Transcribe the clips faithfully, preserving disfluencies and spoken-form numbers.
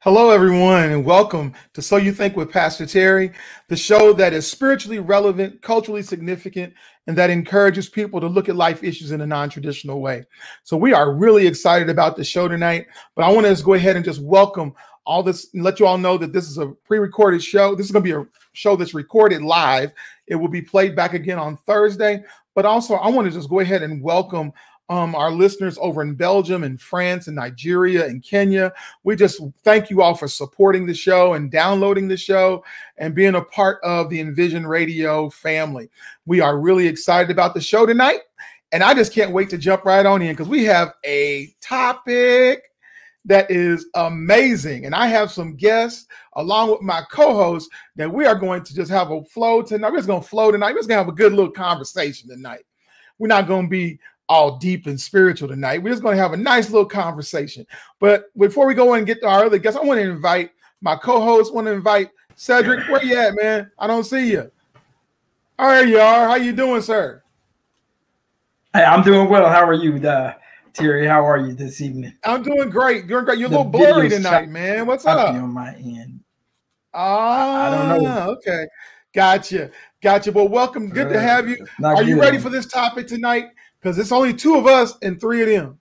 Hello, everyone, and welcome to So You Think with Pastor Terry, the show that is spiritually relevant, culturally significant, and that encourages people to look at life issues in a non-traditional way. So we are really excited about the show tonight, but I want to just go ahead and just welcome all this and let you all know that this is a pre-recorded show. This is going to be a show that's recorded live. It will be played back again on Thursday, but also I want to just go ahead and welcome Um, our listeners over in Belgium and France and Nigeria and Kenya. We just thank you all for supporting the show and downloading the show and being a part of the Envision Radio family. We are really excited about the show tonight, and I just can't wait to jump right on in because we have a topic that is amazing. And I have some guests along with my co-host that we are going to just have a flow tonight. We're just going to flow tonight. We're just going to have a good little conversation tonight. We're not going to be all deep and spiritual tonight. We're just going to have a nice little conversation. But before we go and get to our other guests, I want to invite my co-host, I want to invite Cedric. Where you at, man? I don't see you. All right, you are. How you doing, sir? Hey, I'm doing well. How are you, uh, Terry? How are you this evening? I'm doing great. You're great. You're a little blurry tonight, man. What's up? On my end. Ah, I don't know. Okay. Gotcha. Gotcha. Well, welcome. Good uh, to have you. Are you ready for this topic tonight? Because it's only two of us and three of them.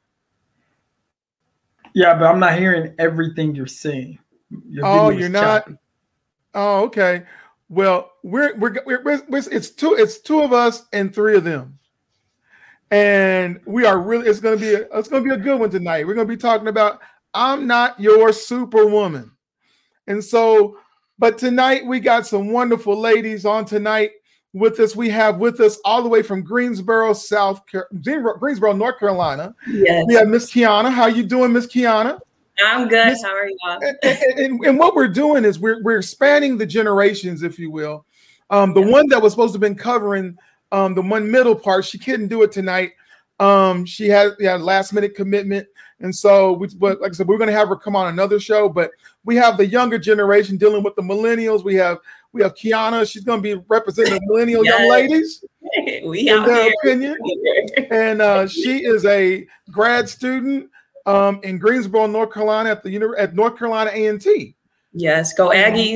Yeah, but I'm not hearing everything you're saying. Your oh, you're not. Choppy. Oh, okay. Well, we're, we're we're we're it's two it's two of us and three of them, and we are really. It's gonna be a, it's gonna be a good one tonight. We're gonna be talking about I'm not your superwoman, and so. But tonight we got some wonderful ladies on tonight. With us, we have with us all the way from Greensboro, South Car- Greensboro, North Carolina. Yes. We have Miss Kiana. How you doing, Miss Kiana? I'm good. Ms. How are you all? And, and, and what we're doing is we're we're spanning the generations, if you will. Um, the yeah. one that was supposed to have been covering um, the one middle part, she couldn't do it tonight. Um, she had yeah last minute commitment, and so we. But like I said, we're going to have her come on another show. But we have the younger generation dealing with the millennials. We have. We have Kiana. She's going to be representing the millennial yes. young ladies we in their here. opinion. And uh, she is a grad student um, in Greensboro, North Carolina at the at North Carolina A and T. Yes, go Aggies.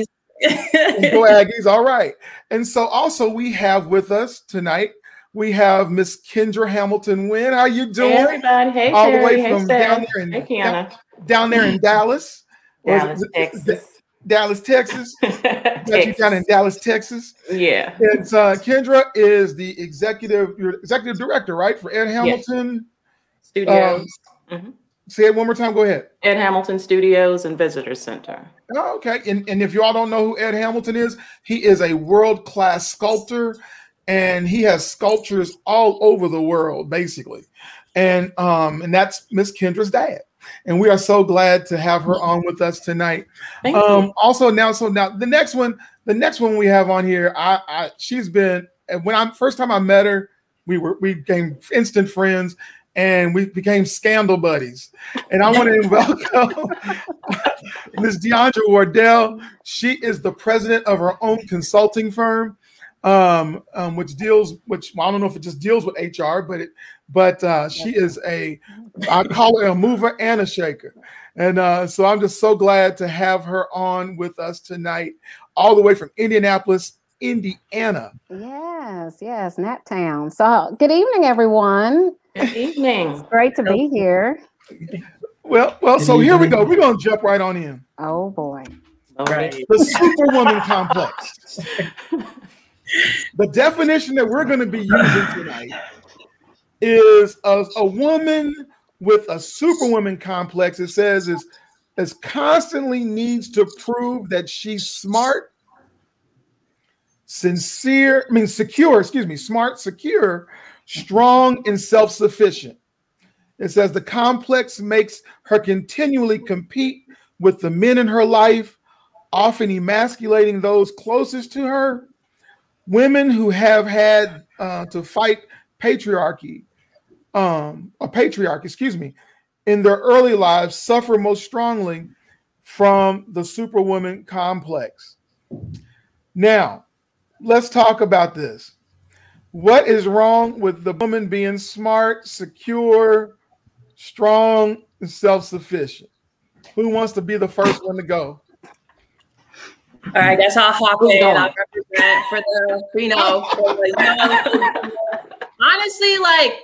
Go Aggies. All right. And so also we have with us tonight, we have Miss Kendra Hamilton Wynn. How you doing? Hey, everybody. Hey, All Terry. the way hey, from Sarah. down there in, hey, Kiana. down, down there in Dallas. Dallas, Texas. Dallas, Texas. Got you down in Dallas, Texas. Yeah. And uh, Kendra is the executive, your executive director, right, for Ed Hamilton yes. Studios. Um, mm-hmm. Say it one more time. Go ahead. Ed Hamilton Studios and Visitor Center. Oh, okay. And, and if you all don't know who Ed Hamilton is, he is a world-class sculptor, and he has sculptures all over the world, basically. And um, and that's Miss Kendra's dad. And we are so glad to have her on with us tonight. Thank um, you. Also, now, so now the next one, the next one we have on here, I, I she's been when I first time I met her, we were we became instant friends and we became scandal buddies. And I want to welcome Miss Deandra Wardell. She is the president of her own consulting firm, um, um, which deals, which well, I don't know if it just deals with H R, but it. But uh, she is a, I call her a mover and a shaker. And uh, so I'm just so glad to have her on with us tonight, all the way from Indianapolis, Indiana. Yes, yes, Naptown. So good evening, everyone. Good evening. It's great to be here. Well, well, so here we go. We're going to jump right on in. Oh, boy. Right. The Superwoman complex. The definition that we're going to be using tonight is a, a woman with a superwoman complex. It says is, is constantly needs to prove that she's smart, sincere, I mean secure, excuse me, smart, secure, strong, and self-sufficient. It says the complex makes her continually compete with the men in her life, often emasculating those closest to her. Women who have had uh, to fight patriarchy, um, a patriarch, excuse me, in their early lives suffer most strongly from the superwoman complex. Now, let's talk about this. What is wrong with the woman being smart, secure, strong, and self-sufficient? Who wants to be the first one to go? All right, that's how hop Who's in. going? I represent for the, you know, for the young. Honestly, like,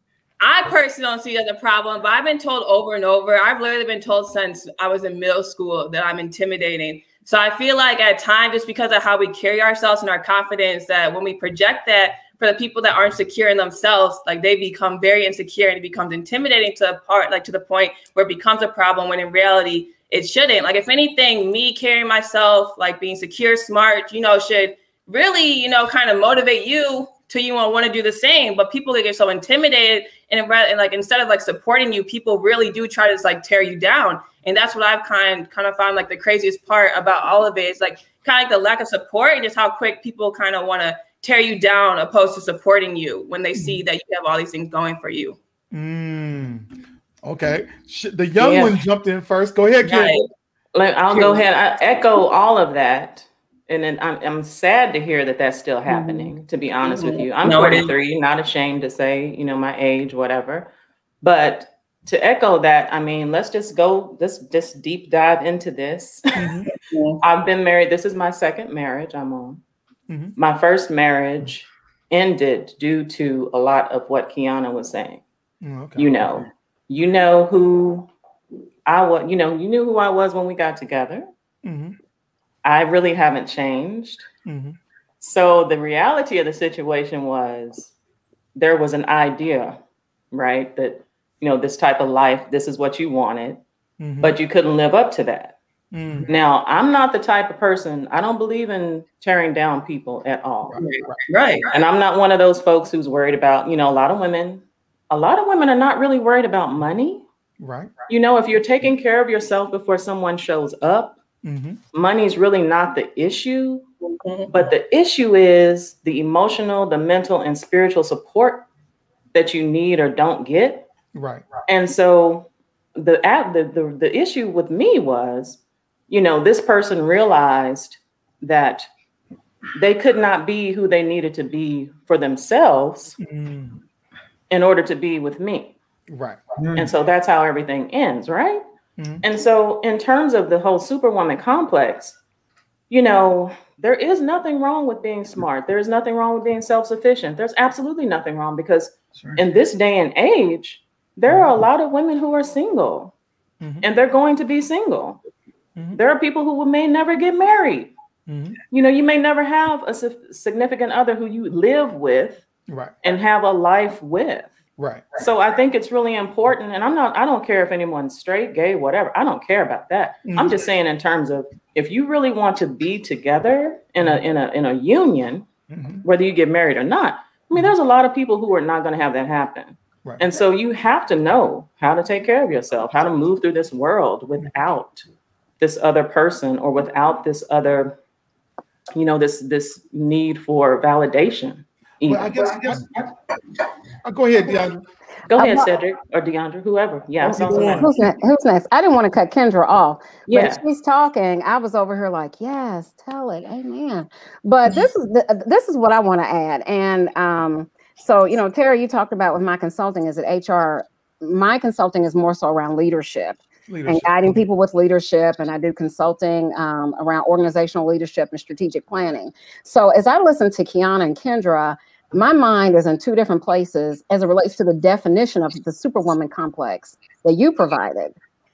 I personally don't see it as a problem, but I've been told over and over. I've literally been told since I was in middle school that I'm intimidating. So I feel like at times, just because of how we carry ourselves and our confidence, that when we project that for the people that aren't secure in themselves, like they become very insecure and it becomes intimidating to a part, like to the point where it becomes a problem when in reality, it shouldn't. Like, if anything, me carrying myself, like being secure, smart, you know, should really, you know, kind of motivate you to you want to do the same. But people, they get so intimidated, and, and like instead of like supporting you, people really do try to just, like tear you down. And that's what I've kind kind of found like the craziest part about all of it is like kind of like the lack of support and just how quick people kind of want to tear you down opposed to supporting you when they see that you have all these things going for you. Mm. Okay. The young Yeah. one jumped in first. Go ahead, Right. Kim. Like, I'll go ahead. I echo all of that. And then I'm, I'm sad to hear that that's still happening, mm-hmm. to be honest mm-hmm. with you. I'm no, forty-three, not ashamed to say, you know, my age, whatever. But to echo that, I mean, let's just go, this just deep dive into this. Mm-hmm. I've been married. This is my second marriage I'm on. Mm-hmm. My first marriage ended due to a lot of what Kiana was saying. Okay. You know, you know who I was, you know, you knew who I was when we got together. Mm-hmm. I really haven't changed. Mm-hmm. So the reality of the situation was there was an idea, right? That, you know, this type of life, this is what you wanted, mm-hmm. but you couldn't live up to that. Mm-hmm. Now, I'm not the type of person, I don't believe in tearing down people at all. Right, right. And I'm not one of those folks who's worried about, you know, a lot of women, a lot of women are not really worried about money. Right. You know, if you're taking care of yourself before someone shows up, mm-hmm. money is really not the issue. Mm-hmm. But the issue is the emotional, the mental, and spiritual support that you need or don't get. Right. And so the the the, the issue with me was, you know, this person realized that they could not be who they needed to be for themselves mm. in order to be with me. Right. Mm. And so that's how everything ends, right? Mm. And so in terms of the whole superwoman complex, you know, there is nothing wrong with being smart. There's nothing wrong with being self-sufficient. There's absolutely nothing wrong because sure. in this day and age, there are a lot of women who are single mm-hmm. and they're going to be single. Mm-hmm. There are people who may never get married. Mm-hmm. You know, you may never have a significant other who you live with right. and have a life with. Right. So I think it's really important. And I'm not, I don't care if anyone's straight, gay, whatever. I don't care about that. Mm-hmm. I'm just saying in terms of if you really want to be together in a in a in a union, mm-hmm. whether you get married or not. I mean, there's a lot of people who are not going to have that happen. Right. And so you have to know how to take care of yourself, how to move through this world without this other person or without this other, you know, this this need for validation. Well, I guess, I guess I'll go ahead, DeAndre. Go ahead, Cedric or DeAndre, whoever. Yeah. yeah. Who's, next? Who's next? I didn't want to cut Kendra off. Yeah. But she's talking. I was over here like, yes, tell it. Amen. But this is the, this is what I want to add. And um, so, you know, Terry, you talked about with my consulting is at H R. My consulting is more so around leadership. Leadership. And guiding people with leadership. And I do consulting um, around organizational leadership and strategic planning. So as I listen to Kiana and Kendra, my mind is in two different places as it relates to the definition of the superwoman complex that you provided.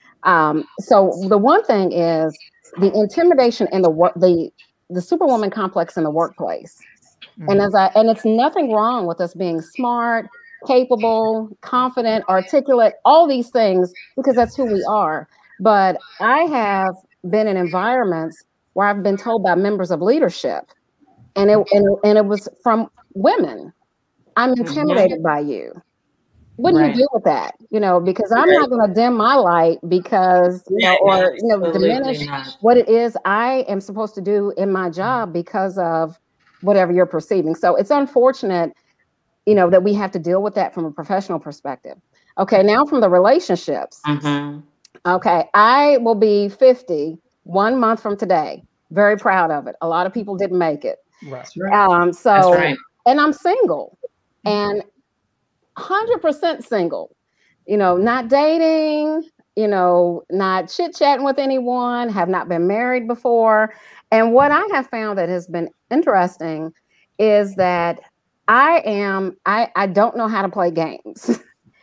Um, so the one thing is the intimidation in the work, the, the superwoman complex in the workplace. Mm-hmm. And as I, and it's nothing wrong with us being smart, capable, confident, articulate, all these things, because that's who we are. But I have been in environments where I've been told by members of leadership, and it and, and it was from women, I'm intimidated mm-hmm. by you. What do right. you do with that? You know, because I'm right. not going to dim my light because, you know, or, you know, diminish not. what it is I am supposed to do in my job because of whatever you're perceiving. So it's unfortunate, you know, that we have to deal with that from a professional perspective. Okay, now from the relationships. Mm-hmm. Okay, I will be fifty one month from today. Very proud of it. A lot of people didn't make it. Right. Um, so, That's right. and I'm single and one hundred percent single, you know, not dating, you know, not chit-chatting with anyone, have not been married before. And what I have found that has been interesting is that I am, I, I don't know how to play games.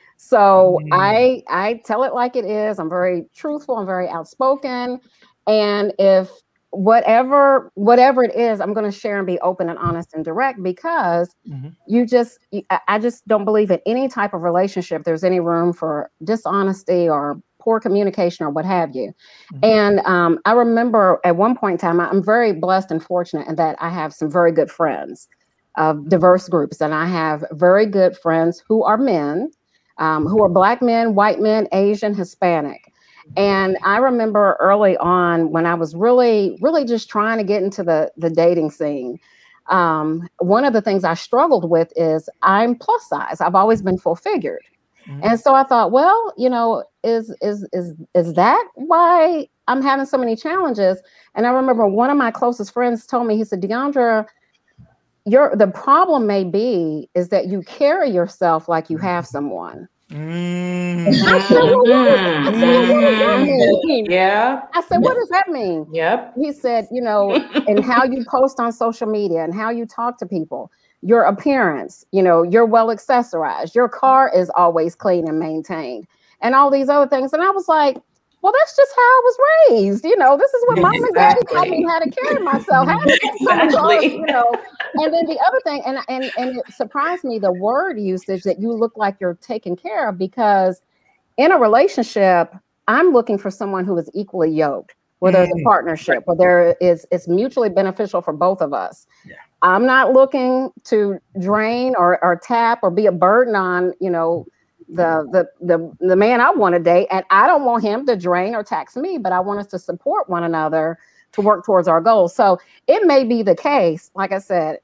So mm. I I tell it like it is. I'm very truthful. I'm very outspoken. And if whatever whatever it is, I'm going to share and be open and honest and direct, because mm-hmm. you just I just don't believe in any type of relationship there's any room for dishonesty or poor communication or what have you. Mm-hmm. And um, I remember at one point in time, I'm very blessed and fortunate in that I have some very good friends of diverse groups, and I have very good friends who are men. Um, who are Black men, white men, Asian, Hispanic. And I remember early on when I was really, really just trying to get into the, the dating scene, um, one of the things I struggled with is I'm plus size. I've always been full figured. Mm-hmm. And so I thought, well, you know, is, is, is, is that why I'm having so many challenges? And I remember one of my closest friends told me, he said, Deandra, Your, the problem may be is that you carry yourself like you have someone. Mm-hmm. I said, well, what is, I said, well, what does that mean? Yeah. I said, what does that mean? Yep. He said, you know, and how you post on social media and how you talk to people, your appearance, you know, you're well accessorized, your car is always clean and maintained, and all these other things. And I was like, well, that's just how I was raised. You know, this is what mom and daddy taught me how to carry myself. How to exactly. You know. And then the other thing, and, and, and it surprised me, the word usage that you look like you're taken care of, because in a relationship, I'm looking for someone who is equally yoked, where there's a partnership, where there is, it's mutually beneficial for both of us. Yeah. I'm not looking to drain or, or tap or be a burden on, you know, the the the the man I want to date, and I don't want him to drain or tax me, but I want us to support one another to work towards our goals. So it may be the case, like I said,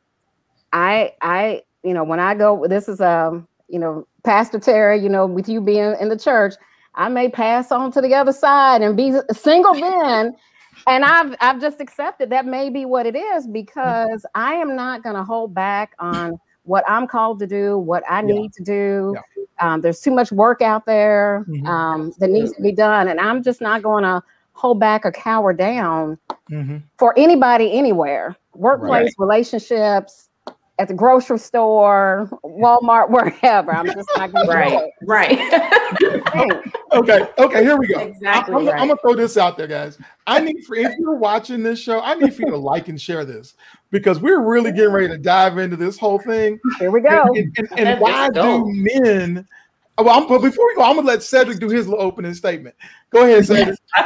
I I you know, when I go, this is um you know, Pastor Terry, you know, with you being in the church, I may pass on to the other side and be single then. And I've I've just accepted that may be what it is, because I am not going to hold back on what I'm called to do, what I need yeah. to do. Yeah. Um, there's too much work out there mm-hmm. um, that needs to be done. And I'm just not going to hold back or cower down mm-hmm. for anybody anywhere. Workplace, right. relationships, at the grocery store, Walmart, wherever. I'm just not going to right, right. okay, okay, here we go. Exactly. I'm, right. I'm gonna throw this out there, guys. I need for if you're watching this show, I need for you to like and share this, because we're really getting ready to dive into this whole thing. Here we go. And, and, and, and why do men? Well, I'm, but before we go, I'm gonna let Cedric do his little opening statement. Go ahead, Cedric. I,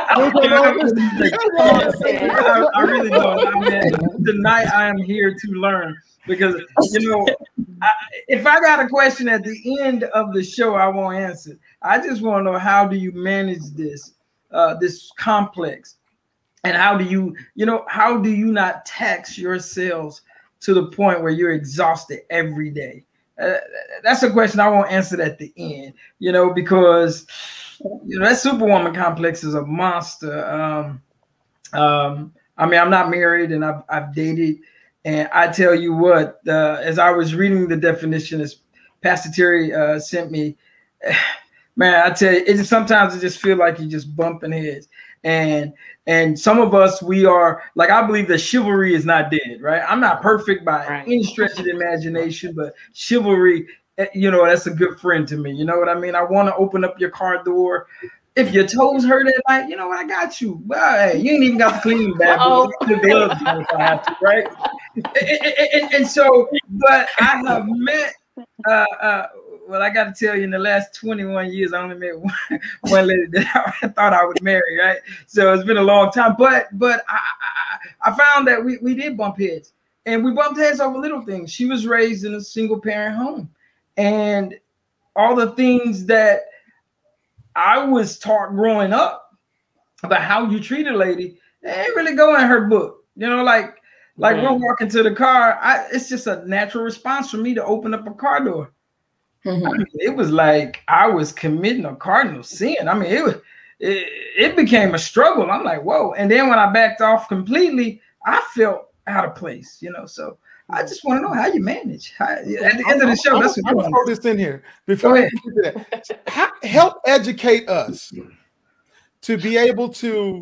I, I really don't. I mean, tonight I am here to learn. Because, you know, I, if I got a question at the end of the show, I won't answer. I just want to know, how do you manage this, uh, this complex? And how do you, you know, how do you not tax yourselves to the point where you're exhausted every day? Uh, that's a question I won't answer at the end, you know, because, you know, that Superwoman complex is a monster. Um, um, I mean, I'm not married, and I've, I've dated. And I tell you what, uh, as I was reading the definition, as Pastor Terry uh, sent me, man, I tell you, it just, sometimes it just feels like you're just bumping heads. And and some of us, we are, like, I believe that chivalry is not dead, right? I'm not perfect by right. any stretch of the imagination, but chivalry, you know, that's a good friend to me. You know what I mean? I want to open up your car door. If your toes hurt at night, you know what, I got you. Well, hey, you ain't even got to clean bad, but gloves if I have to, right? and, and, and so, but I have met, uh, uh, well, I got to tell you, in the last twenty-one years, I only met one, one lady that I thought I would marry, right? So it's been a long time, but but I I, I found that we, we did bump heads, and we bumped heads over little things. She was raised in a single parent home, and all the things that I was taught growing up about how you treat a lady, they ain't really go in her book. You know, like like mm-hmm. we're walking to the car. I, it's just a natural response for me to open up a car door. Mm-hmm. I mean, it was like I was committing a cardinal sin. I mean, it was it, it became a struggle. I'm like, whoa. And then when I backed off completely, I felt out of place, you know. So I just want to know how you manage. How, at the end of the show, I'm, that's what I'm I'm gonna throw this in here before we get to that. How, help educate us to be able to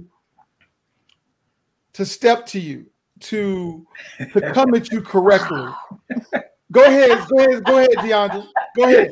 to step to you, to to come at you correctly. Go ahead, go ahead, go ahead, DeAndre. Go ahead.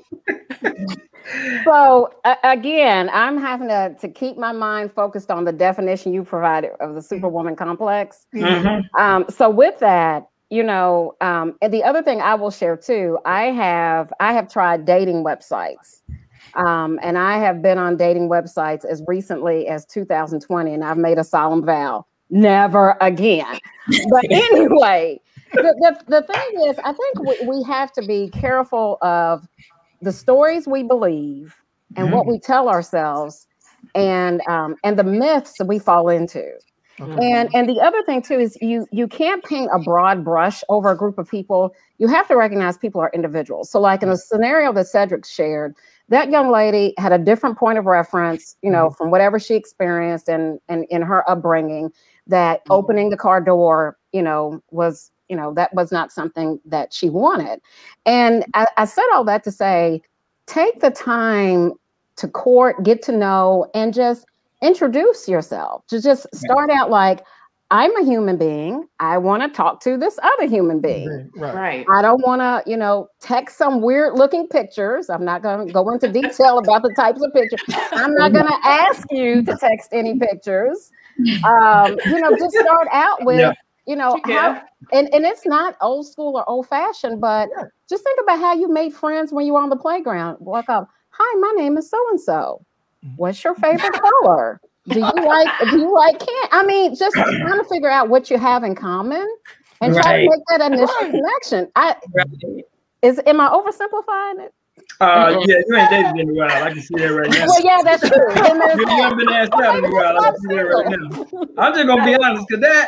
So uh, again, I'm having to, to keep my mind focused on the definition you provided of the superwoman complex. Mm-hmm. Um, so with that, you know, um, and the other thing I will share too, I have I have tried dating websites. Um, and I have been on dating websites as recently as two thousand twenty, and I've made a solemn vow, never again. But anyway, the, the, the thing is, I think we, we have to be careful of the stories we believe and mm-hmm. what we tell ourselves, and um, and the myths that we fall into. Mm-hmm. And and the other thing too is you you can't paint a broad brush over a group of people. You have to recognize people are individuals. So like in the scenario that Cedric shared, that young lady had a different point of reference, you know, from whatever she experienced and and in her upbringing, that mm-hmm. opening the car door, you know, was, you know, that was not something that she wanted. And I, I said all that to say, take the time to court, get to know, and just introduce yourself. To just start out like, I'm a human being. I want to talk to this other human being. Right. Right. I don't want to, you know, text some weird looking pictures. I'm not going to go into detail about the types of pictures. I'm not going to ask you to text any pictures. Um, you know, just start out with, yeah. you know, how, and, and it's not old school or old fashioned, but yeah. just think about how you made friends when you were on the playground. Walk up, hi, my name is so-and-so. What's your favorite color? Do you like, do you like can I mean, just trying to figure out what you have in common and right. try to make that initial right. connection. I right. is am I oversimplifying it? Uh yeah, you ain't dated in a while. I can see that right now. Well, yeah, that's true. You haven't been asked out in a while. I can see that right now. I'm just gonna be honest, because that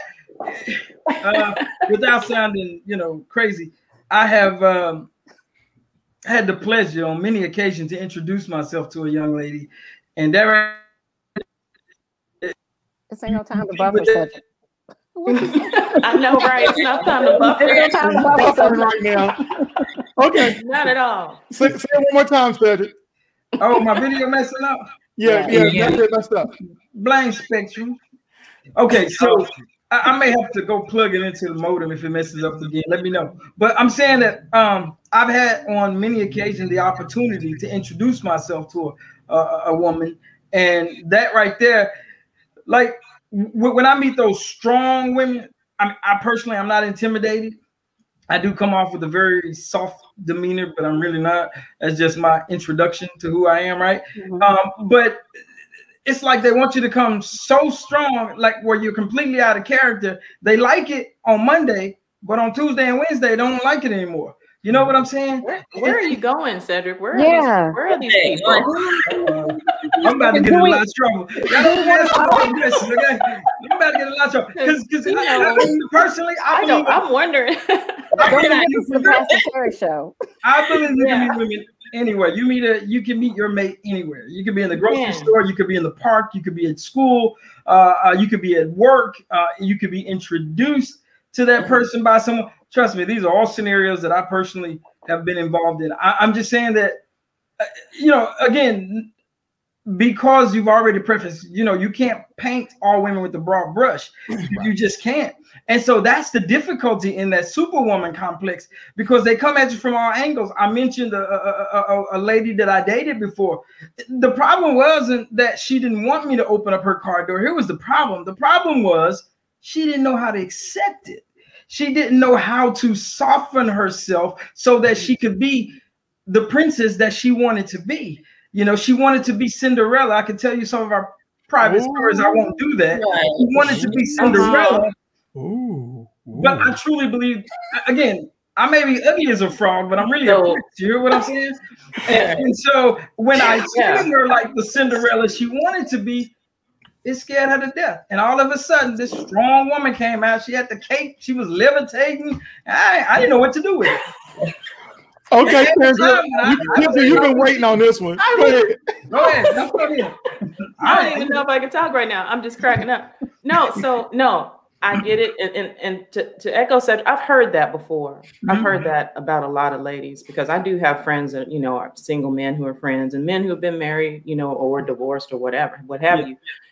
uh without sounding, you know, crazy, I have um had the pleasure on many occasions to introduce myself to a young lady, and that right. This ain't no time to buffer subject. I know, right? It's not time to buffer. It's no time to buffer subject right now. Okay. Not at all. Say, say it one more time, Cedric. Oh, my video messing up? Yeah, yeah, yeah. That's messed up. Blind spectrum. Okay, so I, I may have to go plug it into the modem if it messes up again. Let me know. But I'm saying that um, I've had on many occasions the opportunity to introduce myself to a, a, a woman, and that right there, like w- when I meet those strong women, I, mean, I personally, I'm not intimidated. I do come off with a very soft demeanor, but I'm really not. That's just my introduction to who I am, right? Mm-hmm. Um, but it's like they want you to come so strong, like where you're completely out of character. They like it on Monday, but on Tuesday and Wednesday, they don't like it anymore. You know what I'm saying? Where, where are you going, Cedric? Where are yeah. these, where are these people? Uh, I'm about to get in a lot of trouble. I'm about to get in a lot of trouble. Because personally, I, I don't, I'm wondering. I believe this is the Pastor Terry show. I believe you yeah. can meet women anywhere. You meet a, you can meet your mate anywhere. You could be in the grocery yeah. store. You could be in the park. You could be at school. Uh, uh, you could be at work. Uh, you could be introduced to that person by someone. Trust me, these are all scenarios that I personally have been involved in. I, I'm just saying that, uh, you know, again, because you've already prefaced, you know, you can't paint all women with a broad brush. You, you just can't. And so that's the difficulty in that superwoman complex, because they come at you from all angles. I mentioned a, a, a, a lady that I dated before. The problem wasn't that she didn't want me to open up her car door. Here was the problem. The problem was she didn't know how to accept it. She didn't know how to soften herself so that she could be the princess that she wanted to be. You know, she wanted to be Cinderella. I could tell you some of our private Ooh. stories. I won't do that. She wanted to be Cinderella. Ooh. Ooh. But I truly believe, again, I may be ugly as a frog, but I'm really so, a prince. You hear what I'm saying? And, and so when I yeah. treated her like the Cinderella she wanted to be, it scared her to death. And all of a sudden, this strong woman came out. She had the cape. She was levitating. I, I didn't know what to do with it. Okay, Kendra, you, you've been waiting on this one. Go ahead. Go ahead. Go ahead. I don't even know if I can talk right now. I'm just cracking up. No, so no, I get it. And, and, and to, to echo said, I've heard that before. Mm-hmm. I've heard that about a lot of ladies, because I do have friends that, you know, are single men who are friends and men who have been married, you know, or divorced or whatever, what have yeah. you.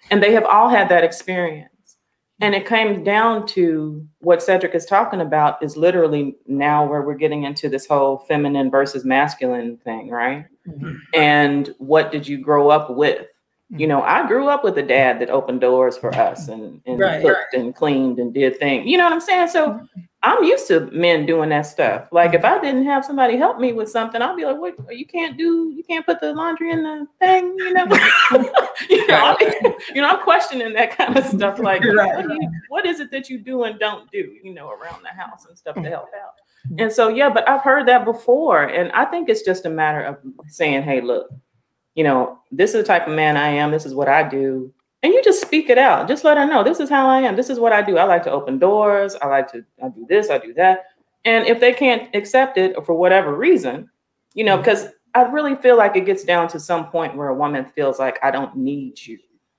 And they have all had that experience. And it came down to what Cedric is talking about is literally now where we're getting into this whole feminine versus masculine thing, right? Mm-hmm. And what did you grow up with? You know, I grew up with a dad that opened doors for us and, and right, cooked right. and cleaned and did things. You know what I'm saying? So I'm used to men doing that stuff. Like if I didn't have somebody help me with something, I'd be like, "What? You can't do? You can't put the laundry in the thing?" You know? you know, I mean, you know, I'm questioning that kind of stuff. Like, right. what, you, what is it that you do and don't do? You know, around the house and stuff to help out. And so, yeah, but I've heard that before, and I think it's just a matter of saying, "Hey, look. You know, this is the type of man I am. This is what I do." And you just speak it out. Just let her know, this is how I am. This is what I do. I like to open doors. I like to, I do this, I do that. And if they can't accept it for whatever reason, you know, because I really feel like it gets down to some point where a woman feels like, I don't need you.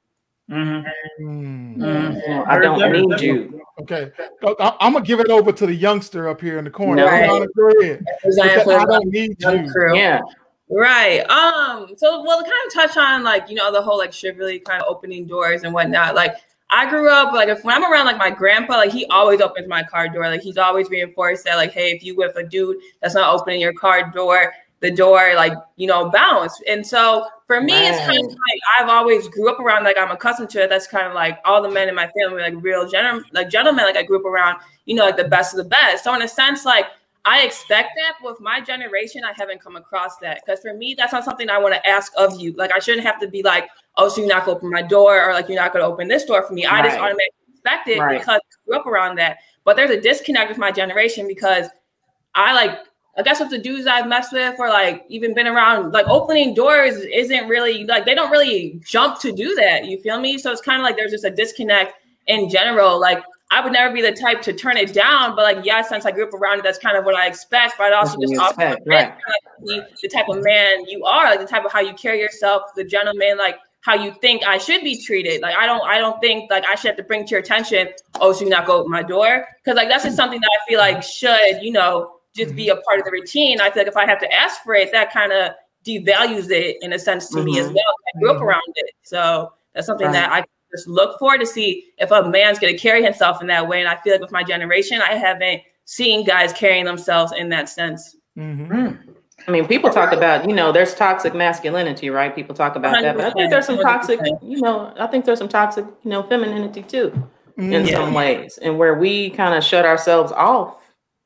Mm-hmm. Mm-hmm. You know, I don't need you. Okay. I'm going to give it over to the youngster up here in the corner. No. Go ahead. I don't need you. Yeah. Right. Um, so well, kind of touch on like, you know, the whole like chivalry kind of opening doors and whatnot. Like I grew up like if when I'm around like my grandpa, like he always opens my car door. Like he's always reinforced that like, hey, if you with a dude that's not opening your car door, the door like, you know, bounce. And so for me, right. it's kind of like I've always grew up around like I'm accustomed to it. That's kind of like all the men in my family, like real gentlemen, like gentlemen, like I grew up around, you know, like the best of the best. So in a sense, like I expect that, but with my generation, I haven't come across that. Because for me, that's not something I want to ask of you. Like, I shouldn't have to be like, oh, so you're not going to open my door, or like, you're not going to open this door for me. Right. I just automatically expect it right. because I grew up around that. But there's a disconnect with my generation because I like, I guess with the dudes I've messed with or like even been around, like opening doors isn't really, like, they don't really jump to do that. You feel me? So it's kind of like there's just a disconnect in general. Like, I would never be the type to turn it down, but like, yeah, since I grew up around it, that's kind of what I expect. But also just also expect, right. like, the type of man you are, like the type of how you carry yourself, the gentleman, like how you think I should be treated. Like, I don't, I don't think like I should have to bring to your attention, oh, so you not go open my door. Cause like, that's just something that I feel like should, you know, just be a part of the routine. I feel like if I have to ask for it, that kind of devalues it in a sense to mm-hmm. me as well. I grew up around it. So that's something right. that I just look for to see if a man's going to carry himself in that way. And I feel like with my generation, I haven't seen guys carrying themselves in that sense. Mm-hmm. I mean, people talk about, you know, there's toxic masculinity, right? People talk about that, but I think there's some toxic, you know, I think there's some toxic, you know, femininity too, in yeah. some ways, and where we kind of shut ourselves off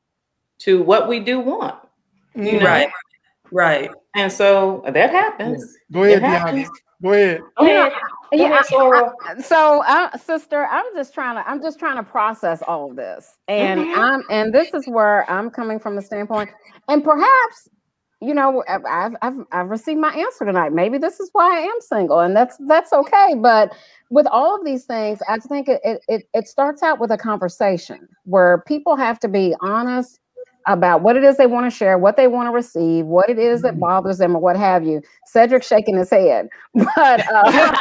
to what we do want. You know? Right. Right. And so that happens. Go ahead, Bianca. Go ahead. Go ahead. Yeah, I, I, so uh, sister, I'm just trying to I'm just trying to process all of this. And mm-hmm. I'm and this is where I'm coming from the standpoint. And perhaps, you know, I've I've I've received my answer tonight. Maybe this is why I am single, and that's that's okay. But with all of these things, I think it it it starts out with a conversation where people have to be honest about what it is they want to share, what they want to receive, what it is that bothers them, or what have you. Cedric shaking his head, but uh,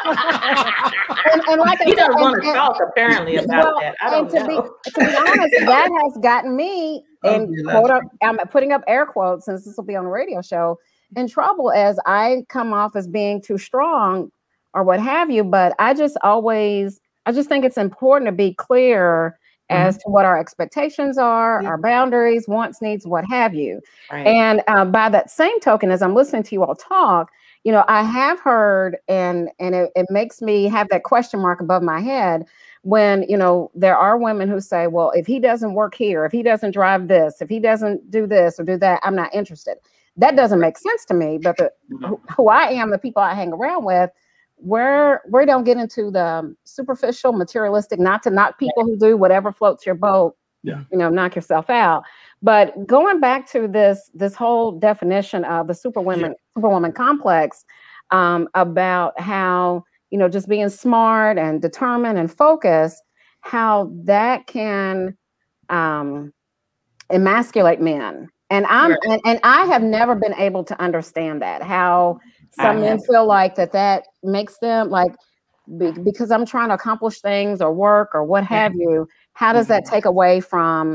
and, and like he doesn't want to talk apparently about well, that. I don't to know. Be, to be honest, that has gotten me, and quote up, I'm putting up air quotes since this will be on a radio show, in trouble as I come off as being too strong or what have you. But I just always, I just think it's important to be clear as mm-hmm. to what our expectations are, yeah. our boundaries, wants, needs, what have you. Right. And uh, by that same token, as I'm listening to you all talk, you know, I have heard, and and it, it makes me have that question mark above my head when, you know, there are women who say, well, if he doesn't work here, if he doesn't drive this, if he doesn't do this or do that, I'm not interested. That doesn't make sense to me. But the, who, who I am, the people I hang around with, where we don't get into the superficial, materialistic, not to knock people who do whatever floats your boat, yeah. you know, knock yourself out. But going back to this, this whole definition of the superwoman, yeah. superwoman complex, um, about how, you know, just being smart and determined and focused, how that can um, emasculate men. And I'm, right. and, and I have never been able to understand that, how some men feel like that that makes them like, be, because I'm trying to accomplish things or work or what have you, how does that take away from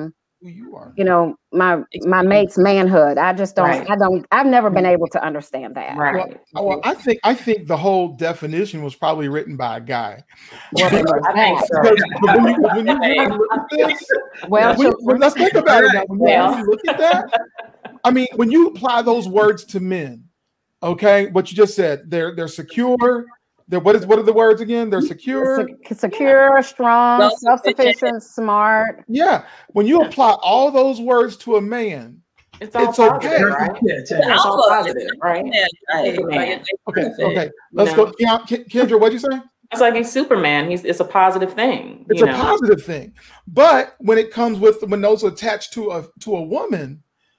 who you are. You know, my my mate's manhood. I just don't. Right. I don't. I've never been able to understand that. Right. Well, well, I think I think the whole definition was probably written by a guy. Well, I think so. Because when you, when you really look at this, well, when, when, let's think about it now. When you Yeah. really look at that, I mean, when you apply those words to men, okay, what you just said, they're they're secure. They're what is what are the words again? They're secure, Se- secure, strong, Self-sufficient. self-sufficient, smart. yeah. When you apply all those words to a man, It's all It's okay. positive, right? Yeah, It's all positive, right? Yeah, right. Superman. okay, Like, okay. Let's No. go. Ke- Kendra, what'd you say? It's like he's Superman. He's it's a positive thing. It's you a know? positive thing, but when it comes with when those are attached to a to a woman,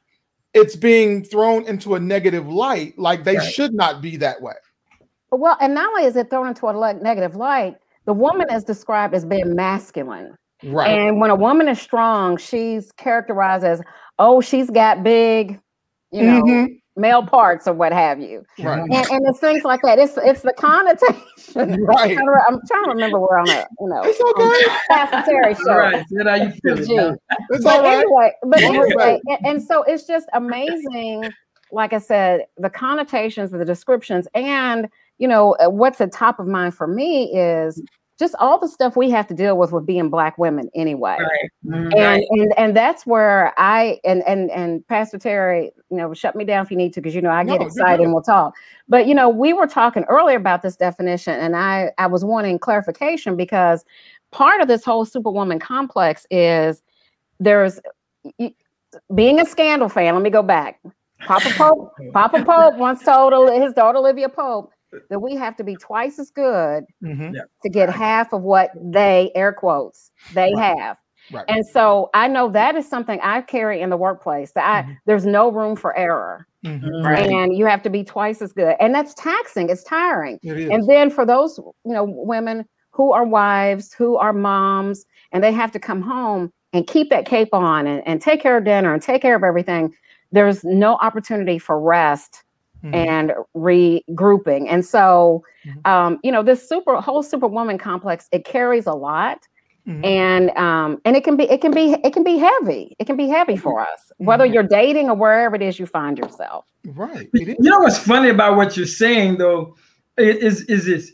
it's being thrown into a negative light. Like they Right. should not be that way. Well, and not only is it thrown into a le- negative light, the woman is described as being masculine. Right. And when a woman is strong, she's characterized as, oh, she's got big, you know, Mhm. male parts or what have you. Right. And, and it's things like that. It's it's the connotation. Right. I'm trying to remember where I'm at, you know. It's okay. Pastor Terry show. All right. Is that how you feel it Gee. now? It's But all right. anyway, but All anyway, right. and, and so it's just amazing. Like I said, the connotations, the descriptions, and you know what's at top of mind for me is just all the stuff we have to deal with with being Black women anyway. Right. Mhm. And, and and that's where I and and and Pastor Terry, you know, shut me down if you need to, because you know I No, get you're excited good. and we'll talk. But you know, we were talking earlier about this definition, and I I was wanting clarification because part of this whole Superwoman complex is there's y- being a Scandal fan. Let me go back. Papa Pope, Papa Pope once told his daughter Olivia Pope that we have to be twice as good Mhm. to get half of what they, air quotes, they Right. have. Right. And so I know that is something I carry in the workplace, that I, Mhm. there's no room for error. Mhm. Right. And you have to be twice as good. And that's taxing, it's tiring. It is. And then for those, you know, women who are wives, who are moms, and they have to come home and keep that cape on and, and take care of dinner and take care of everything, there's no opportunity for rest Mhm. and regrouping. And so, Mhm. um, you know, this super whole Superwoman complex, it carries a lot. Mhm. And um, and it can be it can be it can be heavy. It can be heavy for us, whether Mhm. you're dating or wherever it is you find yourself. Right. It is. You know what's funny about what you're saying though is is this.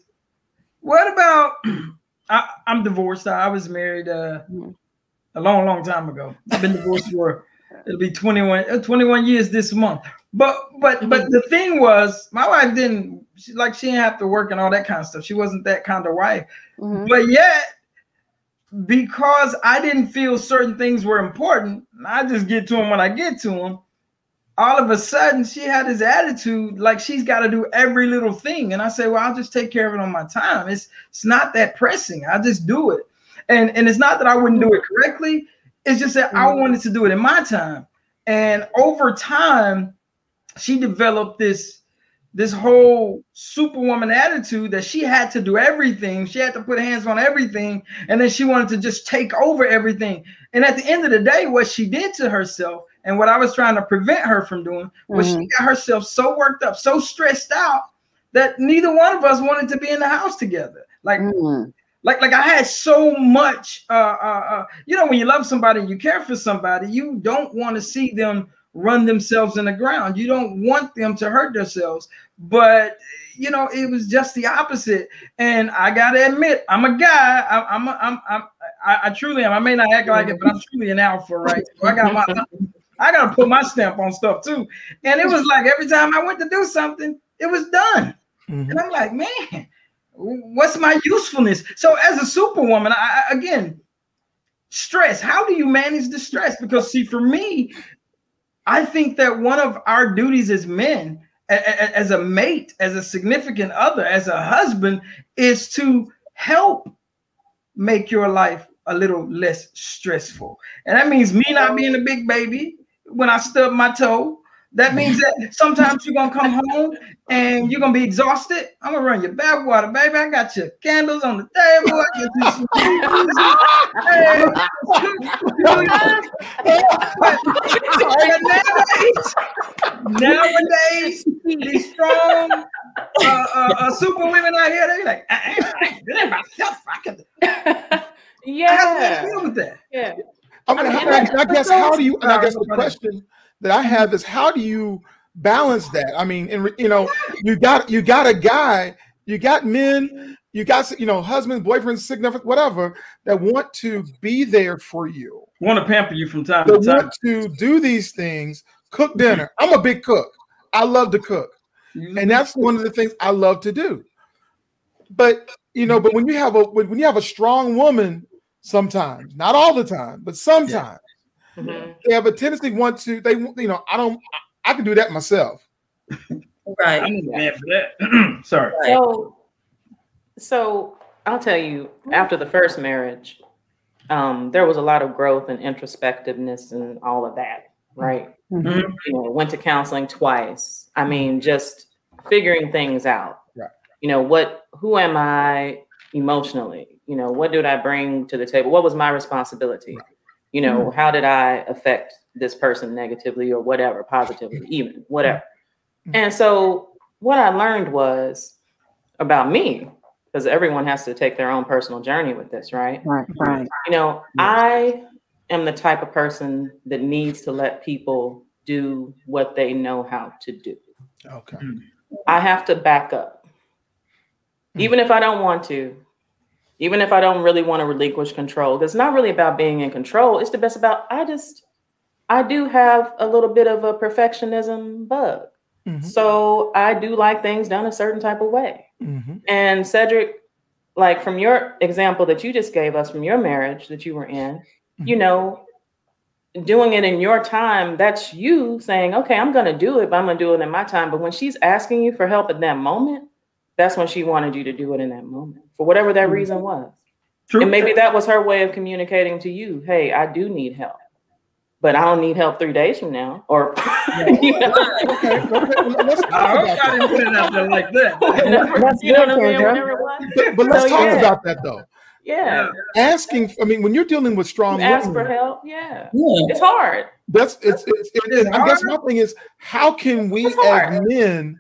What about I, I'm divorced. I was married uh, Mhm. a long, long time ago. I've been divorced for it'll be twenty-one, uh, twenty-one years this month. But but but the thing was, my wife didn't she, like she didn't have to work and all that kind of stuff. She wasn't that kind of wife. Mhm. But yet, because I didn't feel certain things were important, I just get to them when I get to them. All of a sudden, she had this attitude like she's got to do every little thing. And I say, well, I'll just take care of it on my time. It's it's not that pressing. I just do it. And, and it's not that I wouldn't do it correctly. It's just that I wanted to do it in my time. And over time, she developed this this whole Superwoman attitude that she had to do everything. She had to put hands on everything. And then she wanted to just take over everything. And at the end of the day, what she did to herself and what I was trying to prevent her from doing was Mhm. she got herself so worked up, so stressed out that neither one of us wanted to be in the house together. Like, Mhm. like, like I had so much, uh, uh, uh, you know, when you love somebody and you care for somebody, you don't want to see them run themselves in the ground. You don't want them to hurt themselves. But, you know, it was just the opposite. And I got to admit, I'm a guy. I, I'm, a, I'm, I'm, I, I truly am. I may not act like it, but I'm truly an alpha, right? So I got my, I got to put my stamp on stuff too. And it was like every time I went to do something, it was done. Mhm. And I'm like, man, what's my usefulness? So as a Superwoman, I, I- again, stress. How do you manage the stress? Because see, for me, I think that one of our duties as men, a- a- as a mate, as a significant other, as a husband, is to help make your life a little less stressful. And that means me not being a big baby when I stub my toe. That means that sometimes you're gonna come home and you're gonna be exhausted. I'm gonna run your bath water, baby. I got your candles on the table. I get you some nowadays, nowadays, these strong uh, uh, uh, super women out here, they like, I ain't, I ain't good at myself. I can, I have to Yeah. deal with that. Yeah. I mean, I, mean, I, I guess how do you? And I guess the question that I have is how do you balance that? I mean, and you know, you got you got a guy, you got men, you got you know, husbands, boyfriends, significant, whatever, that want to be there for you, want to pamper you from time to to time, want to do these things, cook dinner. I'm a big cook. I love to cook, mm-hmm. and that's one of the things I love to do. But you know, but when you have a when you have a strong woman, sometimes, not all the time, but sometimes, yeah. mm-hmm. they have a tendency to want to. They you know, I don't. I can do that myself. Right. I'm mad for that. Sorry. So, so I'll tell you, after the first marriage, um, there was a lot of growth and introspectiveness and all of that, right? Mm-hmm. You know, went to counseling twice. I mean, just figuring things out. Right. You know, what, who am I emotionally? You know, what did I bring to the table? What was my responsibility? Right. You know, mm-hmm. how did I affect this person negatively or whatever, positively, even whatever. Mm-hmm. And so what I learned was about me, because everyone has to take their own personal journey with this, right? Right, right. You know, I am the type of person that needs to let people do what they know how to do. Okay. I have to back up. Mm-hmm. Even if I don't want to, even if I don't really want to relinquish control, it's not really about being in control. It's the best about, I just, I do have a little bit of a perfectionism bug. Mm-hmm. So I do like things done a certain type of way. Mm-hmm. And Cedric, like from your example that you just gave us from your marriage that you were in, mm-hmm. you know, doing it in your time, that's you saying, okay, I'm going to do it, but I'm going to do it in my time. But when she's asking you for help at that moment, that's when she wanted you to do it in that moment for whatever that mm-hmm. reason was. True. And maybe that was her way of communicating to you, hey, I do need help. But I don't need help three days from now. Or, you know. Okay, okay. Let's talk I about didn't put it out there like that. That's you know good, what I mean? Kendra. It was. But, but let's so, talk yeah. about that, though. Yeah. Asking, I mean, when you're dealing with strong you ask women, for help, yeah. yeah. It's hard. That's it's, it's, it's, it's I guess my thing is, how can we as men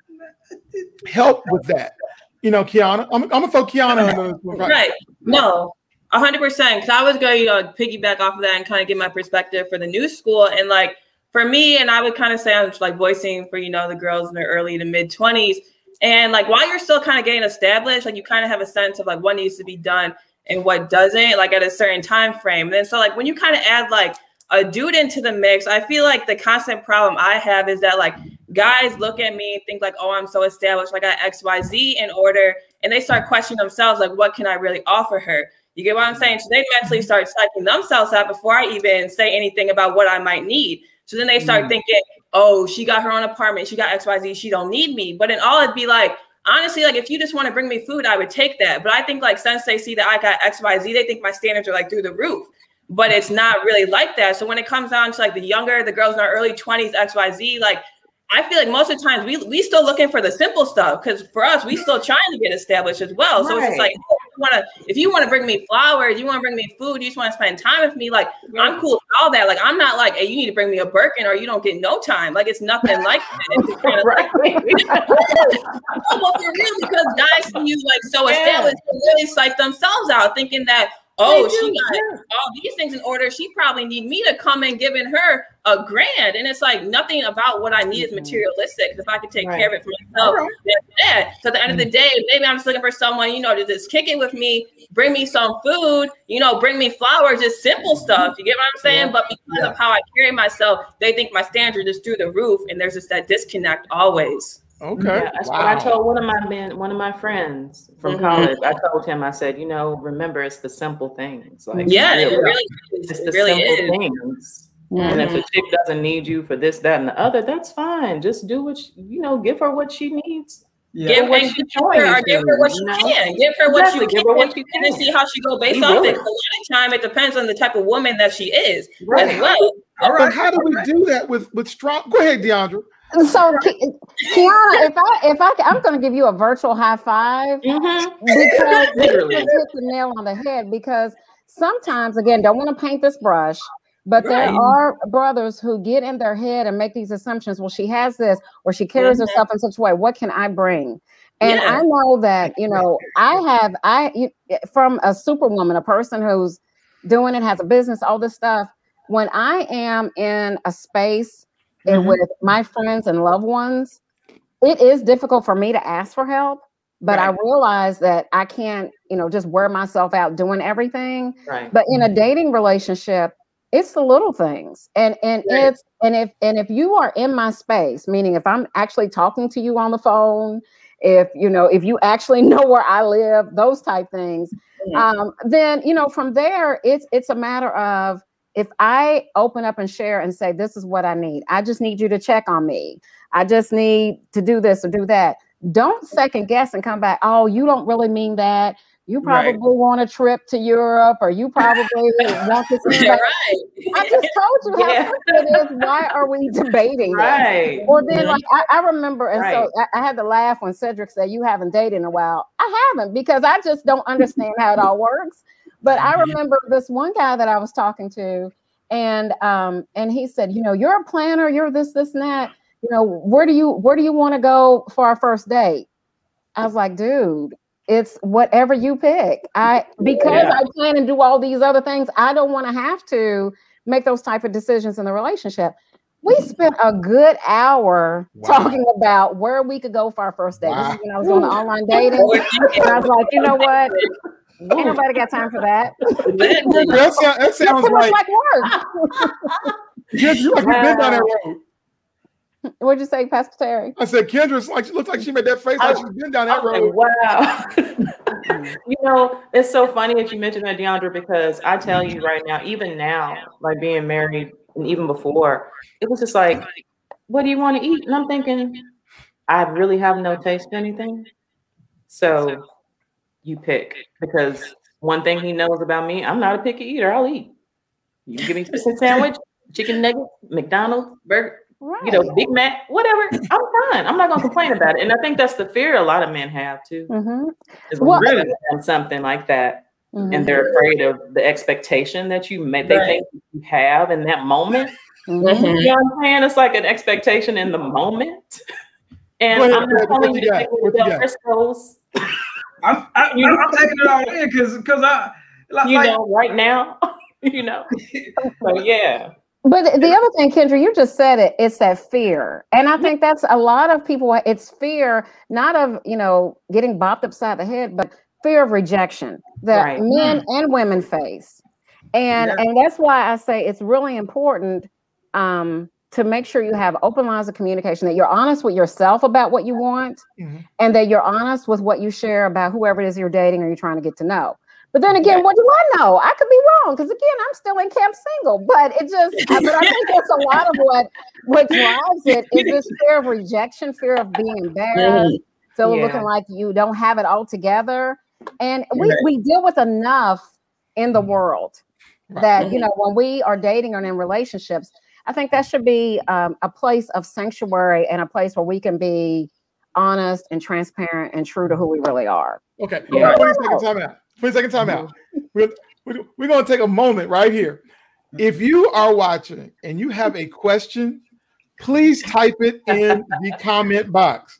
help with that? You know, Kiana, I'm, I'm gonna throw Kiana under this. Right. No. A hundred percent. Cause I was going to, you know, piggyback off of that and kind of get my perspective for the new school. And like, for me, and I would kind of say I'm just like voicing for, you know, the girls in their early to mid twenties. And like, while you're still kind of getting established, like you kind of have a sense of like what needs to be done and what doesn't, like at a certain time frame. And then so like, when you kind of add like a dude into the mix, I feel like the constant problem I have is that like guys look at me and think like, oh, I'm so established, like I got X, Y, Z in order. And they start questioning themselves, like, what can I really offer her? You get what I'm saying? So they mentally start psyching themselves out before I even say anything about what I might need. So then they start mm. thinking, oh, she got her own apartment. She got X, Y, Z. She don't need me. But in all, it'd be like, honestly, like if you just want to bring me food, I would take that. But I think like since they see that I got X, Y, Z, they think my standards are like through the roof. But it's not really like that. So when it comes down to like the younger, the girls in our early twenties, X, Y, Z, like I feel like most of the times we we still looking for the simple stuff because for us, we still trying to get established as well. Right. So it's just like, wanna if you want to bring me flowers, you want to bring me food, you just want to spend time with me, like right. I'm cool with all that. Like I'm not like, hey, you need to bring me a Birkin or you don't get no time. Like it's nothing like that. It's kind of right. like, well, for real, because guys see you like so established, yeah. really psych themselves out, thinking that oh, she got yeah. all these things in order. She probably need me to come and giving her a grand. And it's like nothing about what I need is materialistic. If I could take right. care of it for myself, right. that's that. So at the end of the day, maybe I'm just looking for someone, you know, to just kick it with me, bring me some food, you know, bring me flowers, just simple stuff. You get what I'm saying? Yeah. But because yeah. of how I carry myself, they think my standard is through the roof. And there's just that disconnect always. Okay. Yeah, that's wow. what I told one of my men, one of my friends from mm-hmm. college. I told him, I said, you know, remember, it's the simple things. Like, yeah, really, it really is. It's it the really simple is. things. Mm-hmm. And if a chick doesn't need you for this, that, and the other, that's fine. Just do what, she, you know, give her what she needs. Yeah. Give, what she give, her, or give her what you can. Give her what you can. Give her what you can and see how she go based he off it. A lot of time, it depends on the type of woman that she is right. as well. All right. But how do we do that with with strong? Go ahead, DeAndre. So, Kiana, if I if I I'm going to give you a virtual high five mm-hmm. because you hit the nail on the head. Because sometimes, again, don't want to paint this brush, but right. there are brothers who get in their head and make these assumptions. Well, she has this, or she carries mm-hmm. herself in such a way. What can I bring? And yeah. I know that you know I have I you, from a superwoman, a person who's doing it, has a business, all this stuff. when I am in a space mm-hmm. with my friends and loved ones, it is difficult for me to ask for help. But right. I realize that I can't, you know, just wear myself out doing everything. Right. But in a dating relationship, it's the little things. And and right. if and if and if you are in my space, meaning if I'm actually talking to you on the phone, if you know, if you actually know where I live, those type things, mm-hmm. um, then you know, from there, it's it's a matter of if I open up and share and say, this is what I need. I just need you to check on me. I just need to do this or do that. Don't second guess and come back. Oh, you don't really mean that. You probably right. want a trip to Europe, or you probably want to see that. Right. I just told you yeah. how simple it is. Why are we debating right. this? Or then, like, I, I remember, and right. so I, I had to laugh when Cedric said, you haven't dated in a while. I haven't, because I just don't understand how it all works. But I remember this one guy that I was talking to, and um, and he said, you know, you're a planner, you're this, this, and that. You know, where do you where do you want to go for our first date? I was like, dude, it's whatever you pick. I because yeah. I plan and do all these other things, I don't want to have to make those type of decisions in the relationship. We spent a good hour wow. talking about where we could go for our first date. Wow. This is when I was on the online dating. And I was like, you know what? Ain't nobody got time for that. that, sound, that sounds like, like work. Yes, you like you've been down that road. What'd you say, Pastor Terry? I said, Kendra's like, she looks like she made that face like she's been down that road. Wow. You know, it's so funny that you mentioned that, DeAndre, because I tell you right now, even now, like being married and even before, it was just like, what do you want to eat? And I'm thinking, I really have no taste for anything. So you pick, because one thing he knows about me, I'm not a picky eater. I'll eat. You can give me a chicken sandwich, chicken nugget, McDonald's, burger. Right. You know, Big Mac, whatever. I'm fine. I'm not gonna complain about it. And I think that's the fear a lot of men have too. Mm-hmm. Is when well, really something like that, mm-hmm. and they're afraid of the expectation that you may they right. think you have in that moment. Mm-hmm. You know what I'm saying? It's like an expectation in the moment. And ahead, I'm not telling you to take it to Frisco's. I'm, I, you know, I'm taking it all in because because I like, you know right now, you know. So yeah. But the other thing, Kendra, you just said it, it's that fear. And I think that's a lot of people, it's fear, not of, you know, getting bopped upside the head, but fear of rejection that right. men mm. and women face. And yeah. and that's why I say it's really important um, to make sure you have open lines of communication, that you're honest with yourself about what you want, mm-hmm. and that you're honest with what you share about whoever it is you're dating or you're trying to get to know. But then again, what do I know? I could be wrong, because again, I'm still in camp single. But it just, but I think that's a lot of what what drives it is this fear of rejection, fear of being embarrassed, fear yeah. of looking like you don't have it all together. And we right. we deal with enough in the world right. that, you know, when we are dating or in relationships, I think that should be um, a place of sanctuary and a place where we can be honest and transparent and true to who we really are. Okay, yeah. Please take a time out. Please take a time out. We're, we're, we're going to take a moment right here. If you are watching and you have a question, please type it in the comment box.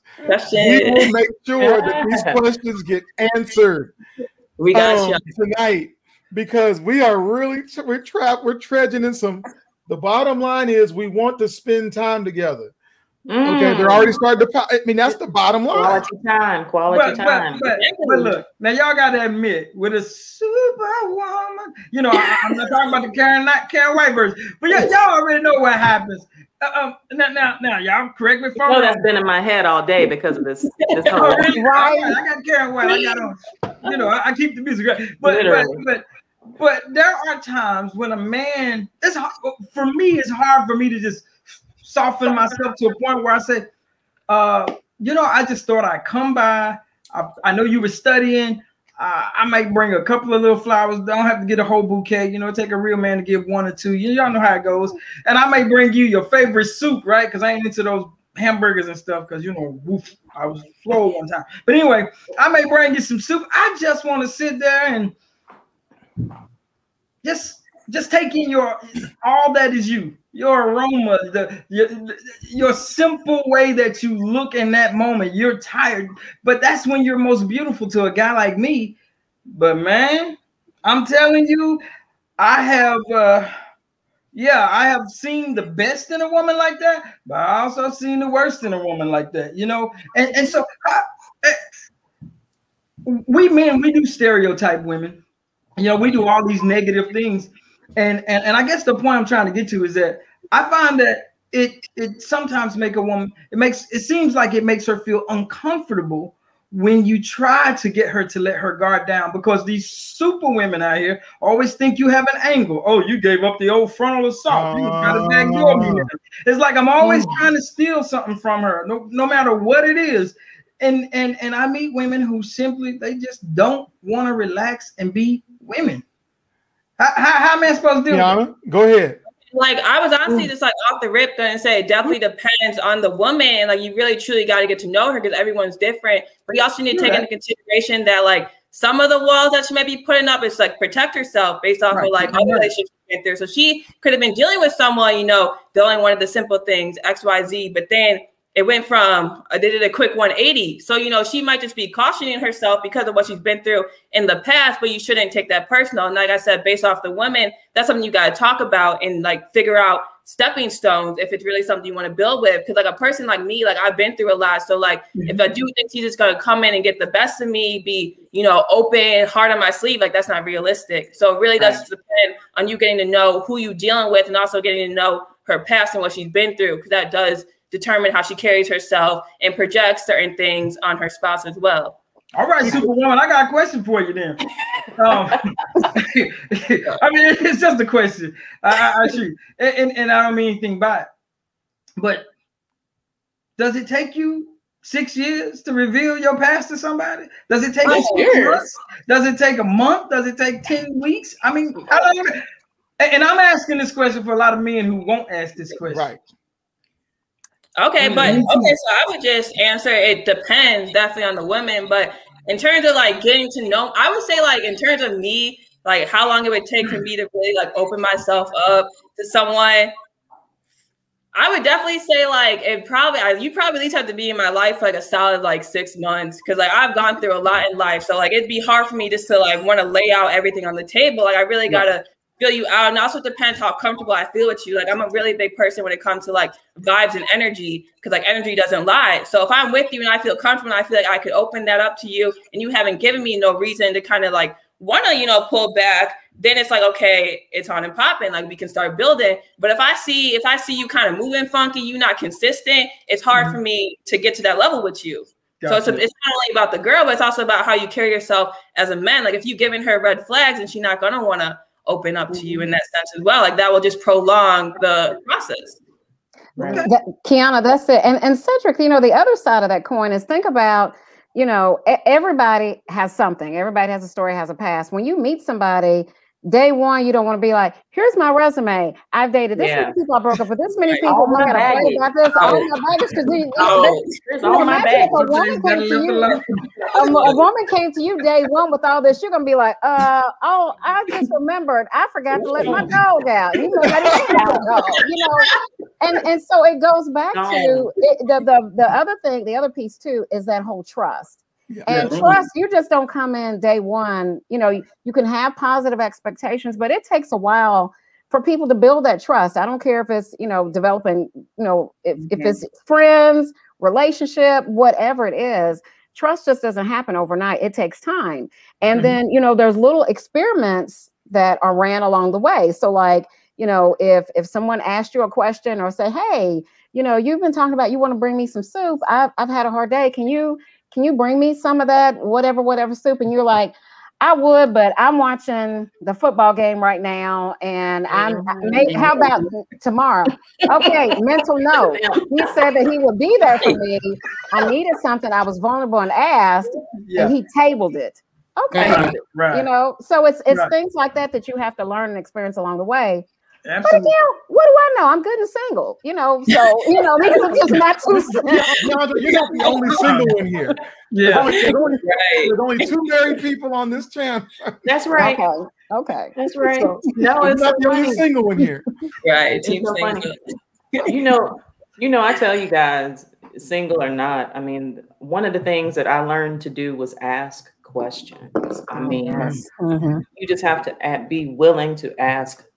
We will make sure that these questions get answered we got um, tonight, because we are really we're trapped. We're trudging in some. The bottom line is we want to spend time together. Mm. Okay, they're already starting to. I mean, that's the bottom line. Quality time, quality but, time. But, but, but look, now y'all got to admit, with a superwoman, you know, I, I'm not talking about the Karen, not Karen White version, but y- y'all already know what happens. Uh, um, now, now, now, y'all correct me if I'm wrong. That's been in my head all day because of this. this whole right. I, I got Karen White. I got on. You know, I, I keep the music right. But, but, but, but there are times when a man, it's hard, for me, it's hard for me to just soften myself to a point where I say, uh, you know, I just thought I'd come by. I, I know you were studying. Uh, I might bring a couple of little flowers. Don't have to get a whole bouquet. You know, take a real man to give one or two. You, y'all know how it goes. And I may bring you your favorite soup, right? Because I ain't into those hamburgers and stuff. Because, you know, woof, I was slow one time. But anyway, I may bring you some soup. I just want to sit there and just, just take in your all that is you. Your aroma, the your, your simple way that you look in that moment. You're tired, but that's when you're most beautiful to a guy like me. But man, I'm telling you, I have uh, yeah, I have seen the best in a woman like that, but I also seen the worst in a woman like that, you know? And, and so I, I, we men, we do stereotype women. You know, we do all these negative things. And, and, and I guess the point I'm trying to get to is that I find that it, it sometimes make a woman, it makes, it seems like it makes her feel uncomfortable when you try to get her to let her guard down, because these super women out here always think you have an angle. Oh, you gave up the old frontal assault. You got to backdoor me now. It's like I'm always mm. trying to steal something from her, no, no matter what it is. And, and, and I meet women who simply, they just don't want to relax and be women. How, how, how am I supposed to do Kiana, it? Go ahead. Like, I was honestly just like off the rip going to say it definitely depends on the woman. Like, you really truly got to get to know her because everyone's different. But you also need to take right. into consideration that like some of the walls that she may be putting up is like protect herself based off right. of like other relationships she went through. So she could have been dealing with someone, you know, they only wanted the simple things, X, Y, Z. But then it went from, uh, they did a quick one eighty. So, you know, she might just be cautioning herself because of what she's been through in the past, but you shouldn't take that personal. And like I said, based off the women, that's something you got to talk about and like figure out stepping stones if it's really something you want to build with. Because like a person like me, like I've been through a lot. So like mm-hmm. if I do think she's just going to come in and get the best of me, be, you know, open, hard on my sleeve, like that's not realistic. So really right. that's depend on you getting to know who you're dealing with and also getting to know her past and what she's been through, because that does determine how she carries herself and projects certain things on her spouse as well. All right, Superwoman, I got a question for you then. Um, I mean, it's just a question. I, I, I shoot, and, and, and I don't mean anything by it. But does it take you six years to reveal your past to somebody? Does it take you six months? Does it take a month? Does it take ten weeks? I mean, how long? And I'm asking this question for a lot of men who won't ask this question. Right. Okay, but okay, so I would just answer it depends definitely on the women, but in terms of like getting to know, I would say like in terms of me, like how long it would take for me to really like open myself up to someone, I would definitely say like it probably, you probably at least have to be in my life for like a solid like six months because like I've gone through a lot in life, so like it'd be hard for me just to like want to lay out everything on the table. Like I really gotta feel you out, and also depends how comfortable I feel with you. Like I'm a really big person when it comes to like vibes and energy, because like energy doesn't lie. So if I'm with you and I feel comfortable and I feel like I could open that up to you and you haven't given me no reason to kind of like want to, you know, pull back, then it's like, okay, it's on and popping, like we can start building. But if I see if I see you kind of moving funky, you not consistent, it's hard mm-hmm. for me to get to that level with you. Gotcha. So it's, a, it's not only about the girl, but it's also about how you carry yourself as a man. Like if you're giving her red flags and she's not gonna want to open up to you in that sense as well, like that will just prolong the process. Right. That, Kiana, that's it. And and Cedric, you know, the other side of that coin is think about, you know, everybody has something. Everybody has a story, has a past. When you meet somebody, day one, you don't want to be like, here's my resume. I've dated this yeah. many people. I broke up with this many people. All I my got to play about this. Oh. All my baggage. Because you, oh, there's all my baggage. A woman came to you, a, a woman came to you day one with all this. You're gonna be like, uh, oh, I just remembered. I forgot to let my dog out. You know, dog, you know, and and so it goes back no. to it, the the the other thing. The other piece too is that whole trust. Yeah. And yeah. trust, you just don't come in day one. You know, you, you can have positive expectations, but it takes a while for people to build that trust. I don't care if it's, you know, developing, you know, if, okay. if it's friends, relationship, whatever it is, trust just doesn't happen overnight. It takes time. And mm-hmm. then, you know, there's little experiments that are ran along the way. So like, you know, if if someone asked you a question or say, hey, you know, you've been talking about you want to bring me some soup. I've, I've had a hard day. Can you Can you bring me some of that, whatever, whatever soup? And you're like, I would, but I'm watching the football game right now. And I'm, maybe, how about tomorrow? Okay, mental note. He said that he would be there for me. I needed something. I was vulnerable and asked, yeah. and he tabled it. Okay. Right, right. You know, so it's it's right. things like that that you have to learn and experience along the way. Absolutely. But again, what do I know? I'm good and single, you know. So you know, these are just not two. You're not the only single in here. Yeah, there's only, right. there's only two married people on this channel. That's right. Okay, okay, that's right. So, no, it's not the only single in here. Right, team so single. You know, you know. I tell you guys, single or not. I mean, one of the things that I learned to do was ask questions. I mean, yes. mm-hmm. you just have to be willing to ask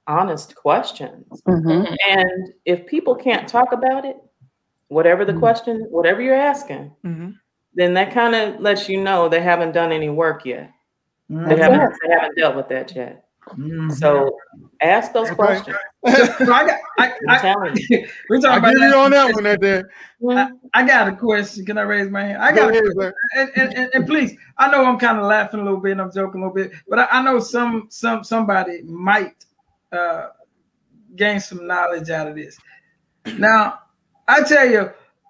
honest questions. Mm-hmm. And if people can't talk about it, whatever the mm-hmm. question, whatever you're asking, mm-hmm. then that kind of lets you know they haven't done any work yet. Mm-hmm. They haven't they haven't dealt with that yet. Mm-hmm. So ask those okay. questions. So I got, I, I'm telling you. We're talking I about you on that one right there. I, I got a question. Can I raise my hand? I got Go a question. And, and, and, and please, I know I'm kind of laughing a little bit and I'm joking a little bit, but I, I know some some somebody might uh, gain some knowledge out of this. Now, I tell you,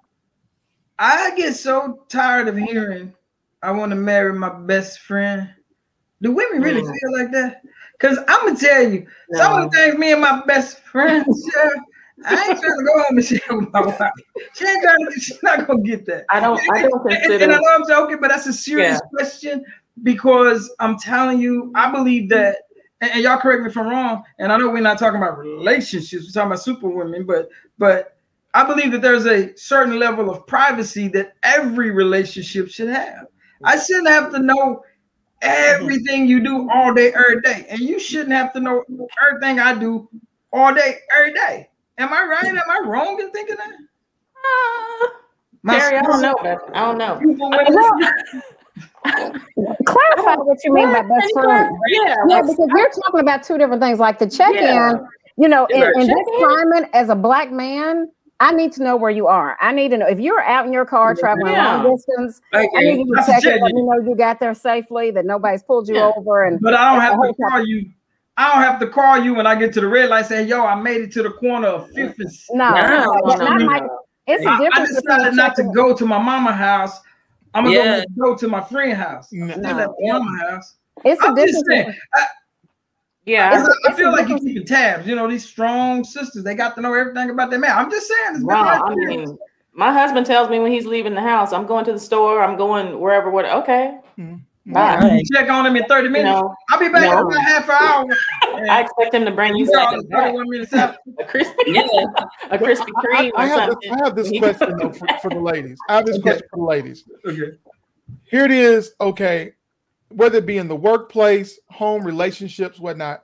I get so tired of hearing I want to marry my best friend. Do women really mm. feel like that? Because I'm gonna tell you, no. some of the things me and my best friend share, I ain't trying to go home and share with my wife. She ain't trying to, she's not gonna get that. I don't I don't consider, and, and I know I'm joking, but that's a serious yeah. question, because I'm telling you, I believe that, and, and y'all correct me if I'm wrong, and I know we're not talking about relationships, we're talking about super women, but but I believe that there's a certain level of privacy that every relationship should have. I shouldn't have to know everything you do all day, every day. And you shouldn't have to know everything I do all day, every day. Am I right? Am I wrong in thinking that? Uh, Terry, I don't know. I don't know. Clarify what you mean by best friend. Yeah, yeah, because you're talking about two different things. Like the check-in, yeah. you know, in, in this climate, as a black man, I need to know where you are. I need to know if you're out in your car traveling yeah. long distance. Okay. I need you to check it, let me know you got there safely, that nobody's pulled you yeah. over. And but I don't have to call time. you. I don't have to call you when I get to the red light. Say, "Yo, I made it to the corner of Fifth and." No, no, no, no, no, no. My, it's I, a difference. I decided not to go to my mama's house. I'm gonna yeah. go, go to my friend's house. No. Not at my mama's house. It's I'm a difference. Saying, I, Yeah, it's, I feel like you're keeping tabs. You know, these strong sisters, they got to know everything about their man. I'm just saying. It's wow, I mean, my husband tells me when he's leaving the house, I'm going to the store, I'm going wherever, what, okay. Mm-hmm. Bye. Right. Check on him in thirty minutes. No, I'll be back no. in about half an hour. I expect him to bring you something back. a crispy, yeah, a Krispy Kreme. I, I, I, have this, I have this question though for, for the ladies. I have this okay. question for the ladies. Okay. Here it is. Okay. Whether it be in the workplace, home, relationships, whatnot,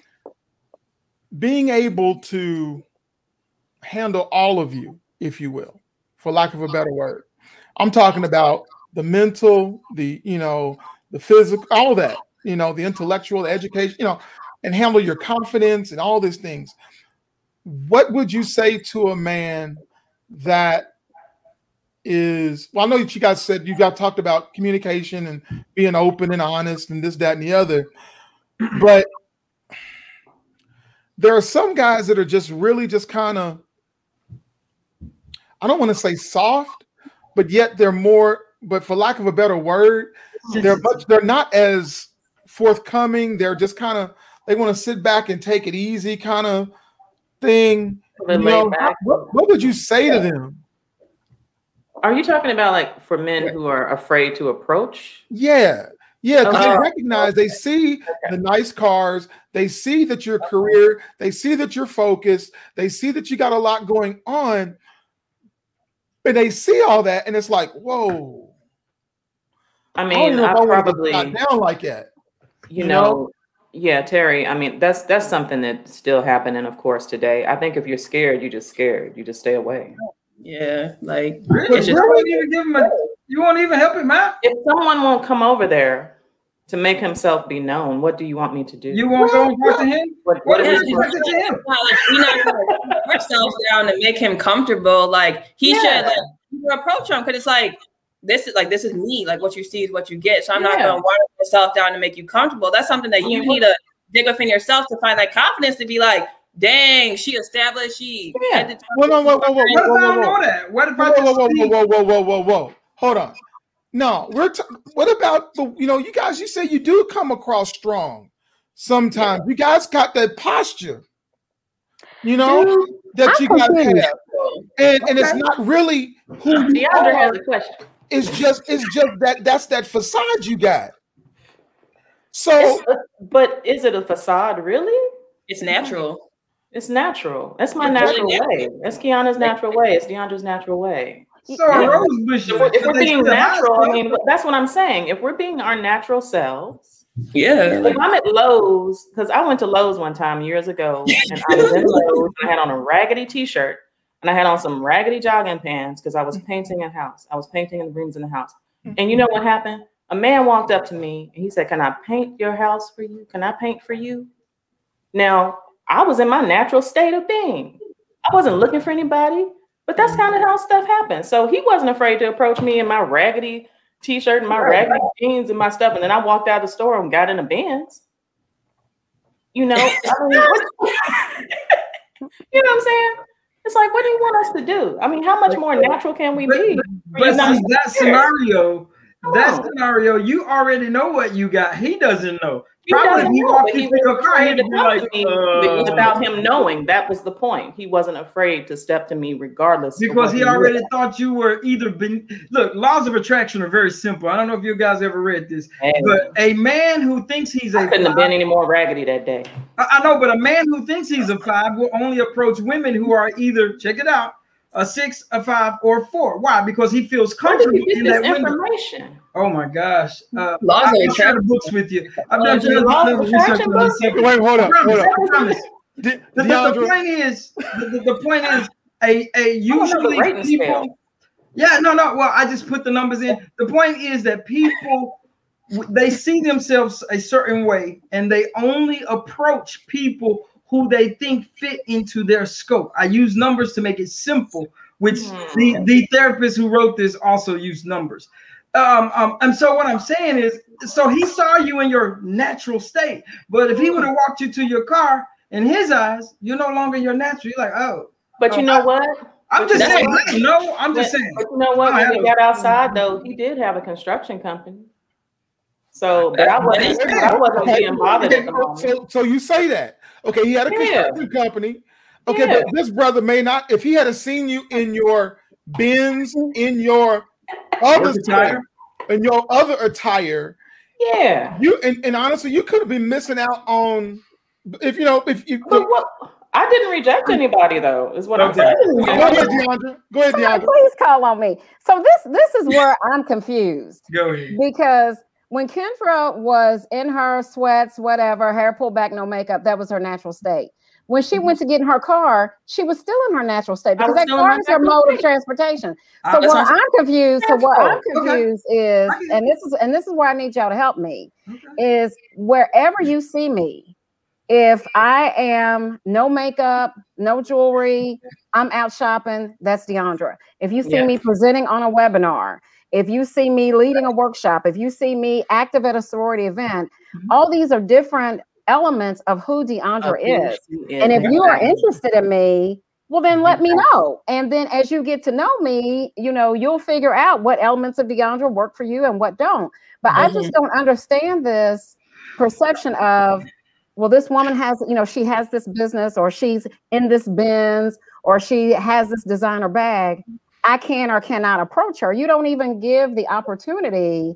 being able to handle all of you, if you will, for lack of a better word. I'm talking about the mental, the, you know, the physical, all that, you know, the intellectual, the education, you know, and handle your confidence and all these things. What would you say to a man that is, well, I know that you guys said, you got talked about communication and being open and honest and this, that, and the other, but there are some guys that are just really just kind of, I don't want to say soft, but yet they're more, but for lack of a better word, they're much, they're not as forthcoming. They're just kind of, they want to sit back and take it easy kind of thing. You know, what, what would you say to them? Are you talking about like for men who are afraid to approach? Yeah. Yeah, because okay. they recognize, they see okay. the nice cars, they see that your career, they see that you're focused, they see that you got a lot going on, and they see all that, and it's like, whoa. I mean, I, I probably not down like that. You, you know, know, yeah, Terry. I mean, that's that's something that's still happening, of course, today. I think if you're scared, you're just scared. You just stay away. Yeah, like really? Just, you, won't even give him a, you won't even help him out. If someone won't come over there to make himself be known, what do you want me to do? You won't go and talk to him? What, what yeah, is you like, we're not going to put ourselves down to make him comfortable. Like he yeah. should like you approach him because it's like this is like this is me. Like what you see is what you get. So I'm yeah. not going to water myself down to make you comfortable. That's something that you need to dig within yourself to find that confidence to be like, dang, she established. She. Yeah. Had to whoa, whoa, whoa, whoa, whoa, what whoa, if I whoa, don't whoa. know that? What if I whoa, just whoa, whoa, whoa, whoa, whoa, whoa, whoa? Hold on. No, we're. T- what about the? You know, you guys. You say you do come across strong. Sometimes yeah. you guys got that posture. You know Dude, that I'm you guys have, and okay. and it's not really who you DeAndre are. Has a question. It's just it's just that that's that facade you got. So, a, but is it a facade really? It's natural. It's natural. That's my natural way. That's Kiana's natural way. It's DeAndre's natural way. So yeah. rose bushes. If we're, if we're being natural, I mean, that's what I'm saying. If we're being our natural selves, Yeah. If I'm at Lowe's, because I went to Lowe's one time years ago, and I was in Lowe's, and I had on a raggedy t-shirt, and I had on some raggedy jogging pants because I was painting a house. I was painting the rooms in the house. And you know what happened? A man walked up to me and he said, "Can I paint your house for you? Can I paint for you?" Now, I was in my natural state of being. I wasn't looking for anybody, but that's kind of how stuff happens. So he wasn't afraid to approach me in my raggedy t-shirt and my raggedy jeans and my stuff. And then I walked out of the store and got in a Benz. You know, I mean, you know what I'm saying? It's like, what do you want us to do? I mean, how much more natural can we be? But, but see, that scenario, that scenario, you already know what you got. He doesn't know. He Probably doesn't he know, walked but he into your was car, afraid he'd to be come like, to me uh, without him knowing. That was the point. He wasn't afraid to step to me regardless. Because he already thought you were either been. Look, laws of attraction are very simple. I don't know if you guys ever read this, hey. but a man who thinks he's a I couldn't five, have been any more raggedy that day. I, I know, but a man who thinks he's a five will only approach women who are either, check it out, a six, a five, or a four. Why? Because he feels comfortable in that information. Window. Oh my gosh! Uh, Laws I've share the books with you. I've done uh, research on this. Wait, hold up, hold up. The, the, the point is, the, the point is, a a usually people. Scale. Yeah, no, no. Well, I just put the numbers in. The point is that people they see themselves a certain way, and they only approach people who they think fit into their scope. I use numbers to make it simple, which mm. the, the therapist who wrote this also used numbers. Um, um, and so what I'm saying is, so he saw you in your natural state, but if he would have walked you to your car, in his eyes, you're no longer your natural. You're like, oh. But you know what? I'm just saying, no, I'm just saying. But you know what? When he got outside, though, he did have a construction company. So, but I wasn't, I wasn't being bothered at the moment. So, so you say that. Okay, he had a construction yeah. company. Okay, yeah. but this brother may not, if he had seen you in your Benz, in your other attire, in your other attire, yeah. You and, and honestly, you could have been missing out on if you know, if you but what I didn't reject anybody though, is what okay. I'm saying. Go ahead, DeAndre. Go ahead, DeAndre. Please call on me. So this this is where I'm confused. Go ahead. Because when Kendra was in her sweats, whatever, hair pulled back, no makeup, that was her natural state. When she went to get in her car, she was still in her natural state because that car is her mode state. of transportation. So uh, what I'm confused, so what I'm confused okay. is, and this is and this is where I need y'all to help me, okay. is wherever you see me, if I am no makeup, no jewelry, I'm out shopping, that's DeAndra. If you see yes. me presenting on a webinar, if you see me leading a workshop, if you see me active at a sorority event, mm-hmm. all these are different elements of who DeAndra okay. is. is. And if you are interested in me, well, then let me know. And then as you get to know me, you know, you'll figure out what elements of DeAndra work for you and what don't. But mm-hmm. I just don't understand this perception of, well, this woman has, you know, she has this business or she's in this Benz or she has this designer bag. I can or cannot approach her. You don't even give the opportunity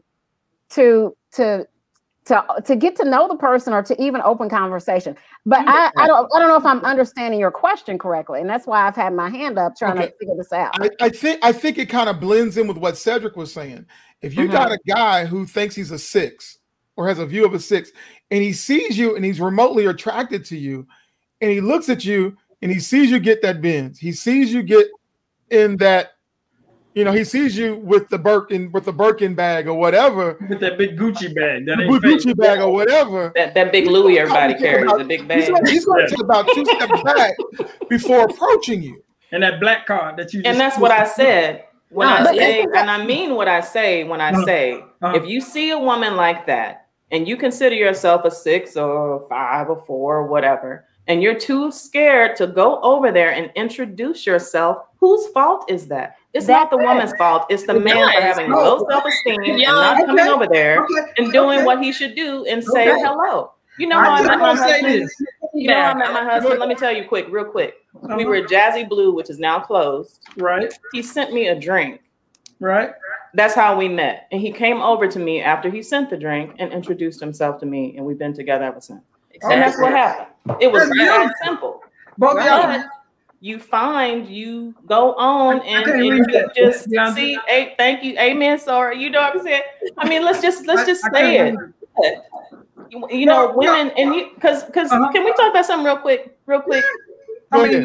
to, to, to, to get to know the person or to even open conversation. But I, I don't I don't know if I'm understanding your question correctly. And that's why I've had my hand up trying okay. to figure this out. I, I think I think it kind of blends in with what Cedric was saying. If you mm-hmm. got a guy who thinks he's a six or has a view of a six, and he sees you and he's remotely attracted to you, and he looks at you and he sees you get that Benz, he sees you get in that, you know, he sees you with the Birkin, with the Birkin bag or whatever. With that big Gucci bag. That ain't Gucci fake. bag or whatever. That, that big Louis everybody carries, the big bag. He's going, he's going to take about two steps back before approaching you. And that black card that you just And that's what I said. When uh, I say, and I mean what I say when I say, uh-huh. if you see a woman like that, and you consider yourself a six or a five or four or whatever, and you're too scared to go over there and introduce yourself, whose fault is that? It's That's not the it. woman's fault. It's the man for having low self-esteem and not okay. coming over there okay. and doing okay. what he should do and say okay. hello. You know how I met my husband? You know how I met my husband? Let me tell you quick, real quick. Uh-huh. We were at Jazzy Blue, which is now closed. Right. He sent me a drink. Right. That's how we met. And he came over to me after he sent the drink and introduced himself to me. And we've been together ever since. Exactly. And that's what happened. It was very simple. But right. you find you go on and, and you just yeah, see, hey, thank you, amen, sorry. You know what I'm saying? I mean, let's just let's just I, say I it. you, you know, no, women no. and you because because uh-huh. can we talk about something real quick, real quick? I mean,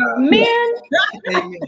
uh, men,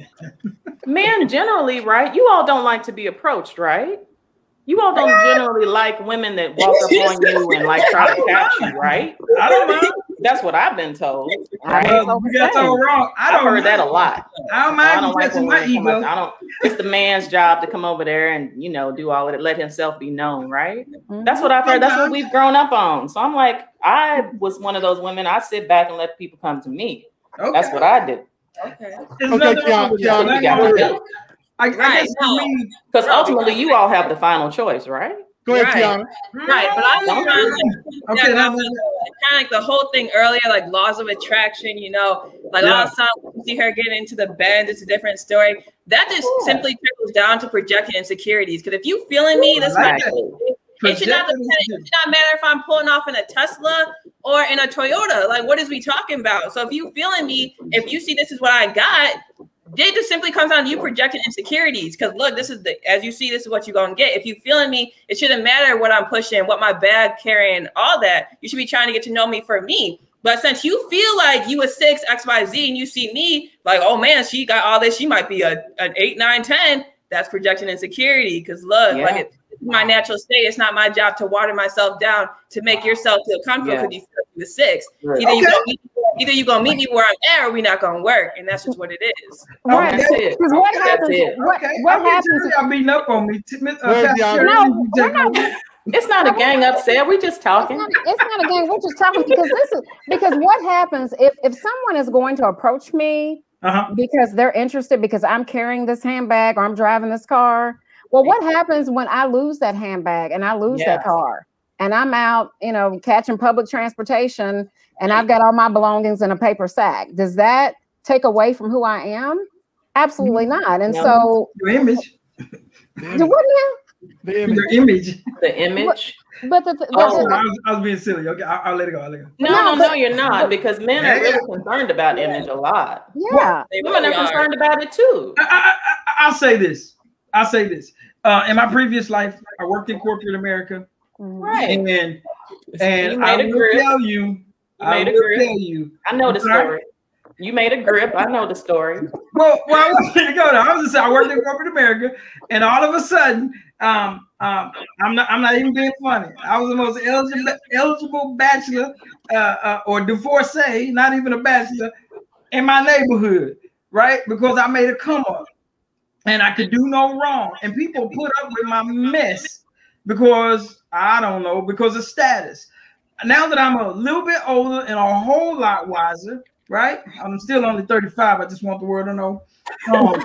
men generally, right? You all don't like to be approached, right? You all don't generally like women that walk up on you and like try to catch you, right? I don't know. That's what I've been told. Right? Well, you got so wrong. I don't I've heard that a lot. I don't mind. I don't like my ego. I don't. It's the man's job to come over there and you know do all of it, let himself be known, right? Mm-hmm. That's what I've heard. That's what we've grown up on. So I'm like, I was one of those women. I sit back and let people come to me. Okay. That's what I do. Okay. Okay, Kiana, Kiana, I, right. Because no. ultimately, you all have the final choice, right? Go ahead, right. Kiana. Right, but I'm trying to like, okay, kind of like the whole thing earlier, like laws of attraction. You know, like yeah. all of a sudden you see her getting into the bed. It's a different story. That just cool. simply trickles down to projecting insecurities. Because if you feeling me, this like it. It should not depend, it should not matter if I'm pulling off in a Tesla or in a Toyota. Like, what is we talking about? So if you feeling me, if you see this is what I got. It just simply comes down to you projecting insecurities. Because look, this is the as you see, this is what you're gonna get. If you feeling me, it shouldn't matter what I'm pushing, what my bag carrying, all that. You should be trying to get to know me for me. But since you feel like you a six X Y Z and you see me like, oh man, she got all this, she might be a an eight, nine, ten. That's projecting insecurity. Because look, yeah. like it, it's my natural state. It's not my job to water myself down to make yourself feel comfortable because yeah. you feel like the six. Right. Either okay. you gonna meet, either you gonna meet me where I'm at, or we not gonna work, and that's just what it is. Right. That's it. What happens? It. What, okay. what happens? Y'all beating up on me. Uh, no, we're not. It's not a gang upset. We're just talking. It's not, it's not a gang. We're just talking because this is because what happens if if someone is going to approach me uh-huh. because they're interested because I'm carrying this handbag or I'm driving this car. Well, what happens when I lose that handbag and I lose yeah. that car and I'm out, you know, catching public transportation and I've got all my belongings in a paper sack? Does that take away from who I am? Absolutely not. And no. so your image. The what now? The image. Your image. The image. But, but the, the, oh, the, I, was, I was being silly. Okay, I'll, I'll let it go. I'll let it go. No, no, no, no you're not, because men yeah. are really concerned about image a lot. Yeah, they women really are concerned are. about it too. I, I, I, I'll say this. I'll say this. Uh, in my previous life, I worked in corporate America, right? And and I will grip. tell you, you I made will a grip. tell you. I know the story. You made a grip. I know the story. Well, well, I was going to go there. I was just saying, I worked in corporate America, and all of a sudden, um, um, I'm not, I'm not even being funny. I was the most eligible, eligible bachelor uh, uh, or divorcee, not even a bachelor, in my neighborhood, right? Because I made a come up. And I could do no wrong. And people put up with my mess because, I don't know, because of status. Now that I'm a little bit older and a whole lot wiser, right? I'm still only thirty-five. I just want the world to know. Um,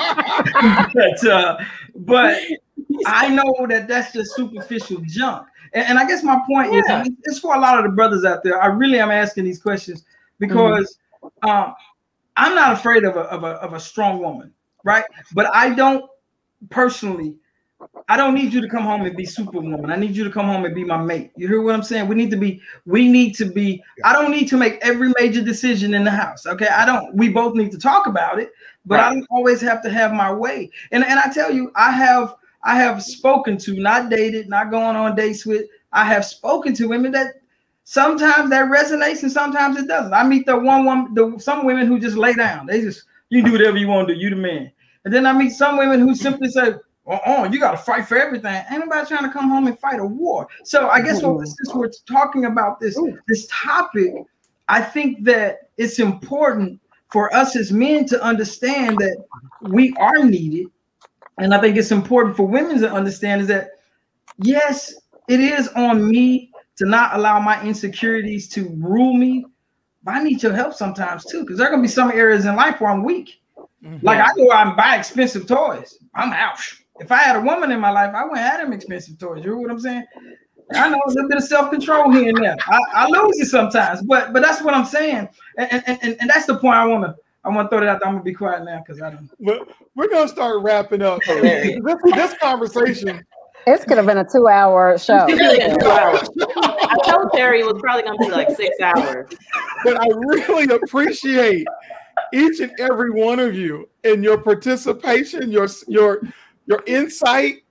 but, uh, but I know that that's just superficial junk. And, and I guess my point yeah. is, it's for a lot of the brothers out there. I really am asking these questions because mm-hmm. um, I'm not afraid of a, of, a, of a strong woman. Right. But I don't personally, I don't need you to come home and be superwoman. I need you to come home and be my mate. You hear what I'm saying? We need to be, we need to be, I don't need to make every major decision in the house. Okay. I don't, we both need to talk about it, but right. I don't always have to have my way. And, and I tell you, I have, I have spoken to, not dated, not going on dates with, I have spoken to women that sometimes that resonates and sometimes it doesn't. I meet the one woman, the, some women who just lay down. They just, you do whatever you want to do. You the man. And then I meet some women who simply say, oh, oh you got to fight for everything. Ain't nobody trying to come home and fight a war. So I guess what, since we're talking about this, this topic, I think that it's important for us as men to understand that we are needed. And I think it's important for women to understand is that, yes, it is on me to not allow my insecurities to rule me. But I need your help sometimes too, because there are gonna be some areas in life where I'm weak. Mm-hmm. Like I go out and buy expensive toys. I'm out. If I had a woman in my life, I wouldn't have them expensive toys. You know what I'm saying? I know a little bit of self-control here and there. I, I lose it sometimes, but but that's what I'm saying. And and, and, and that's the point I wanna I wanna throw that out there. I'm gonna be quiet now because I don't. But we're gonna start wrapping up this, this conversation. This could have been a two-hour show. two hours. I told Terry it was probably going to be like six hours. But I really appreciate each and every one of you and your participation, your your your insight.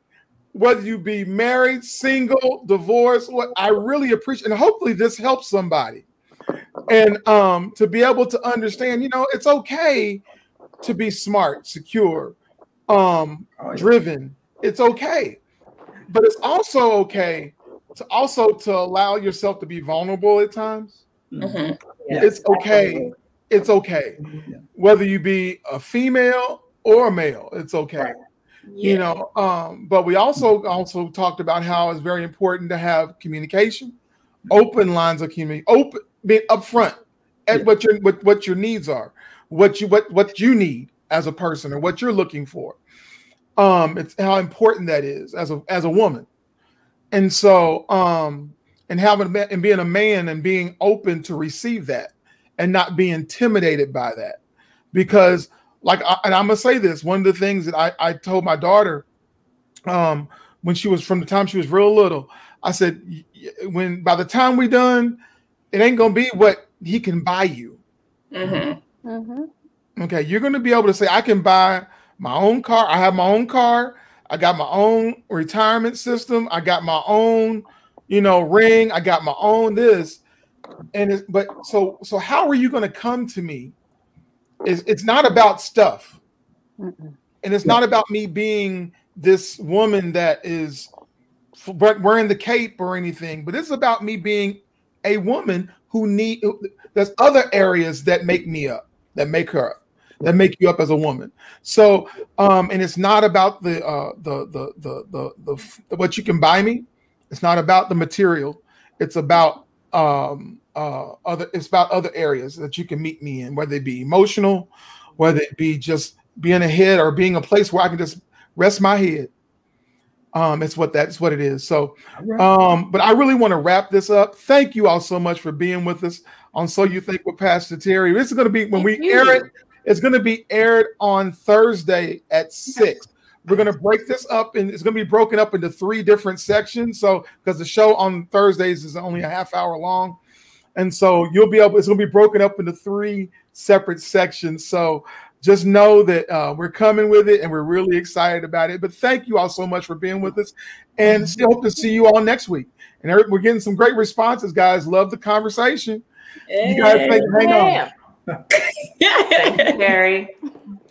whether you be married, single, divorced, what I really appreciate, and hopefully this helps somebody. And um, to be able to understand, you know, it's okay to be smart, secure, um, oh, yeah. driven. It's okay. But it's also okay to also to allow yourself to be vulnerable at times. Mm-hmm. Yeah, it's okay. It's okay. Yeah. Whether you be a female or a male, it's okay. Right. Yeah. You know, um, but we also also talked about how it's very important to have communication, open lines of communication, open, being upfront at yeah. what your what, what your needs are, what you what what you need as a person or what you're looking for. Um, it's how important that is as a as a woman. And so um, and having and being a man and being open to receive that and not be intimidated by that. Because like, I, and I'm gonna say this, one of the things that I, I told my daughter um, when she was, from the time she was real little, I said, when, by the time we done, it ain't gonna be what he can buy you. Mm-hmm. Mm-hmm. Okay, you're gonna be able to say, I can buy my own car. I have my own car. I got my own retirement system. I got my own, you know, ring. I got my own this. And it's, but so, so how are you going to come to me? Is it's not about stuff. Mm-mm. And it's not about me being this woman that is wearing the cape or anything, but it's about me being a woman who need, there's other areas that make me up, that make her up, that make you up as a woman. So, um, and it's not about the, uh, the, the, the, the, the, the, what you can buy me. It's not about the material. It's about, um, uh, other, it's about other areas that you can meet me in, whether it be emotional, whether it be just being a head or being a place where I can just rest my head. Um, it's what that's what it is. So, um, but I really want to wrap this up. Thank you all so much for being with us on So You Think with Pastor Terry. This is going to be, when we air it, it's going to be aired on Thursday at six. We're going to break this up, and it's going to be broken up into three different sections. So, because the show on Thursdays is only a half hour long. And so you'll be able, it's going to be broken up into three separate sections. So just know that uh, we're coming with it and we're really excited about it. But thank you all so much for being with us, and still hope to see you all next week. And Eric, we're getting some great responses, guys. Love the conversation. Hey, you guys think, hang on. Thank you, Gary.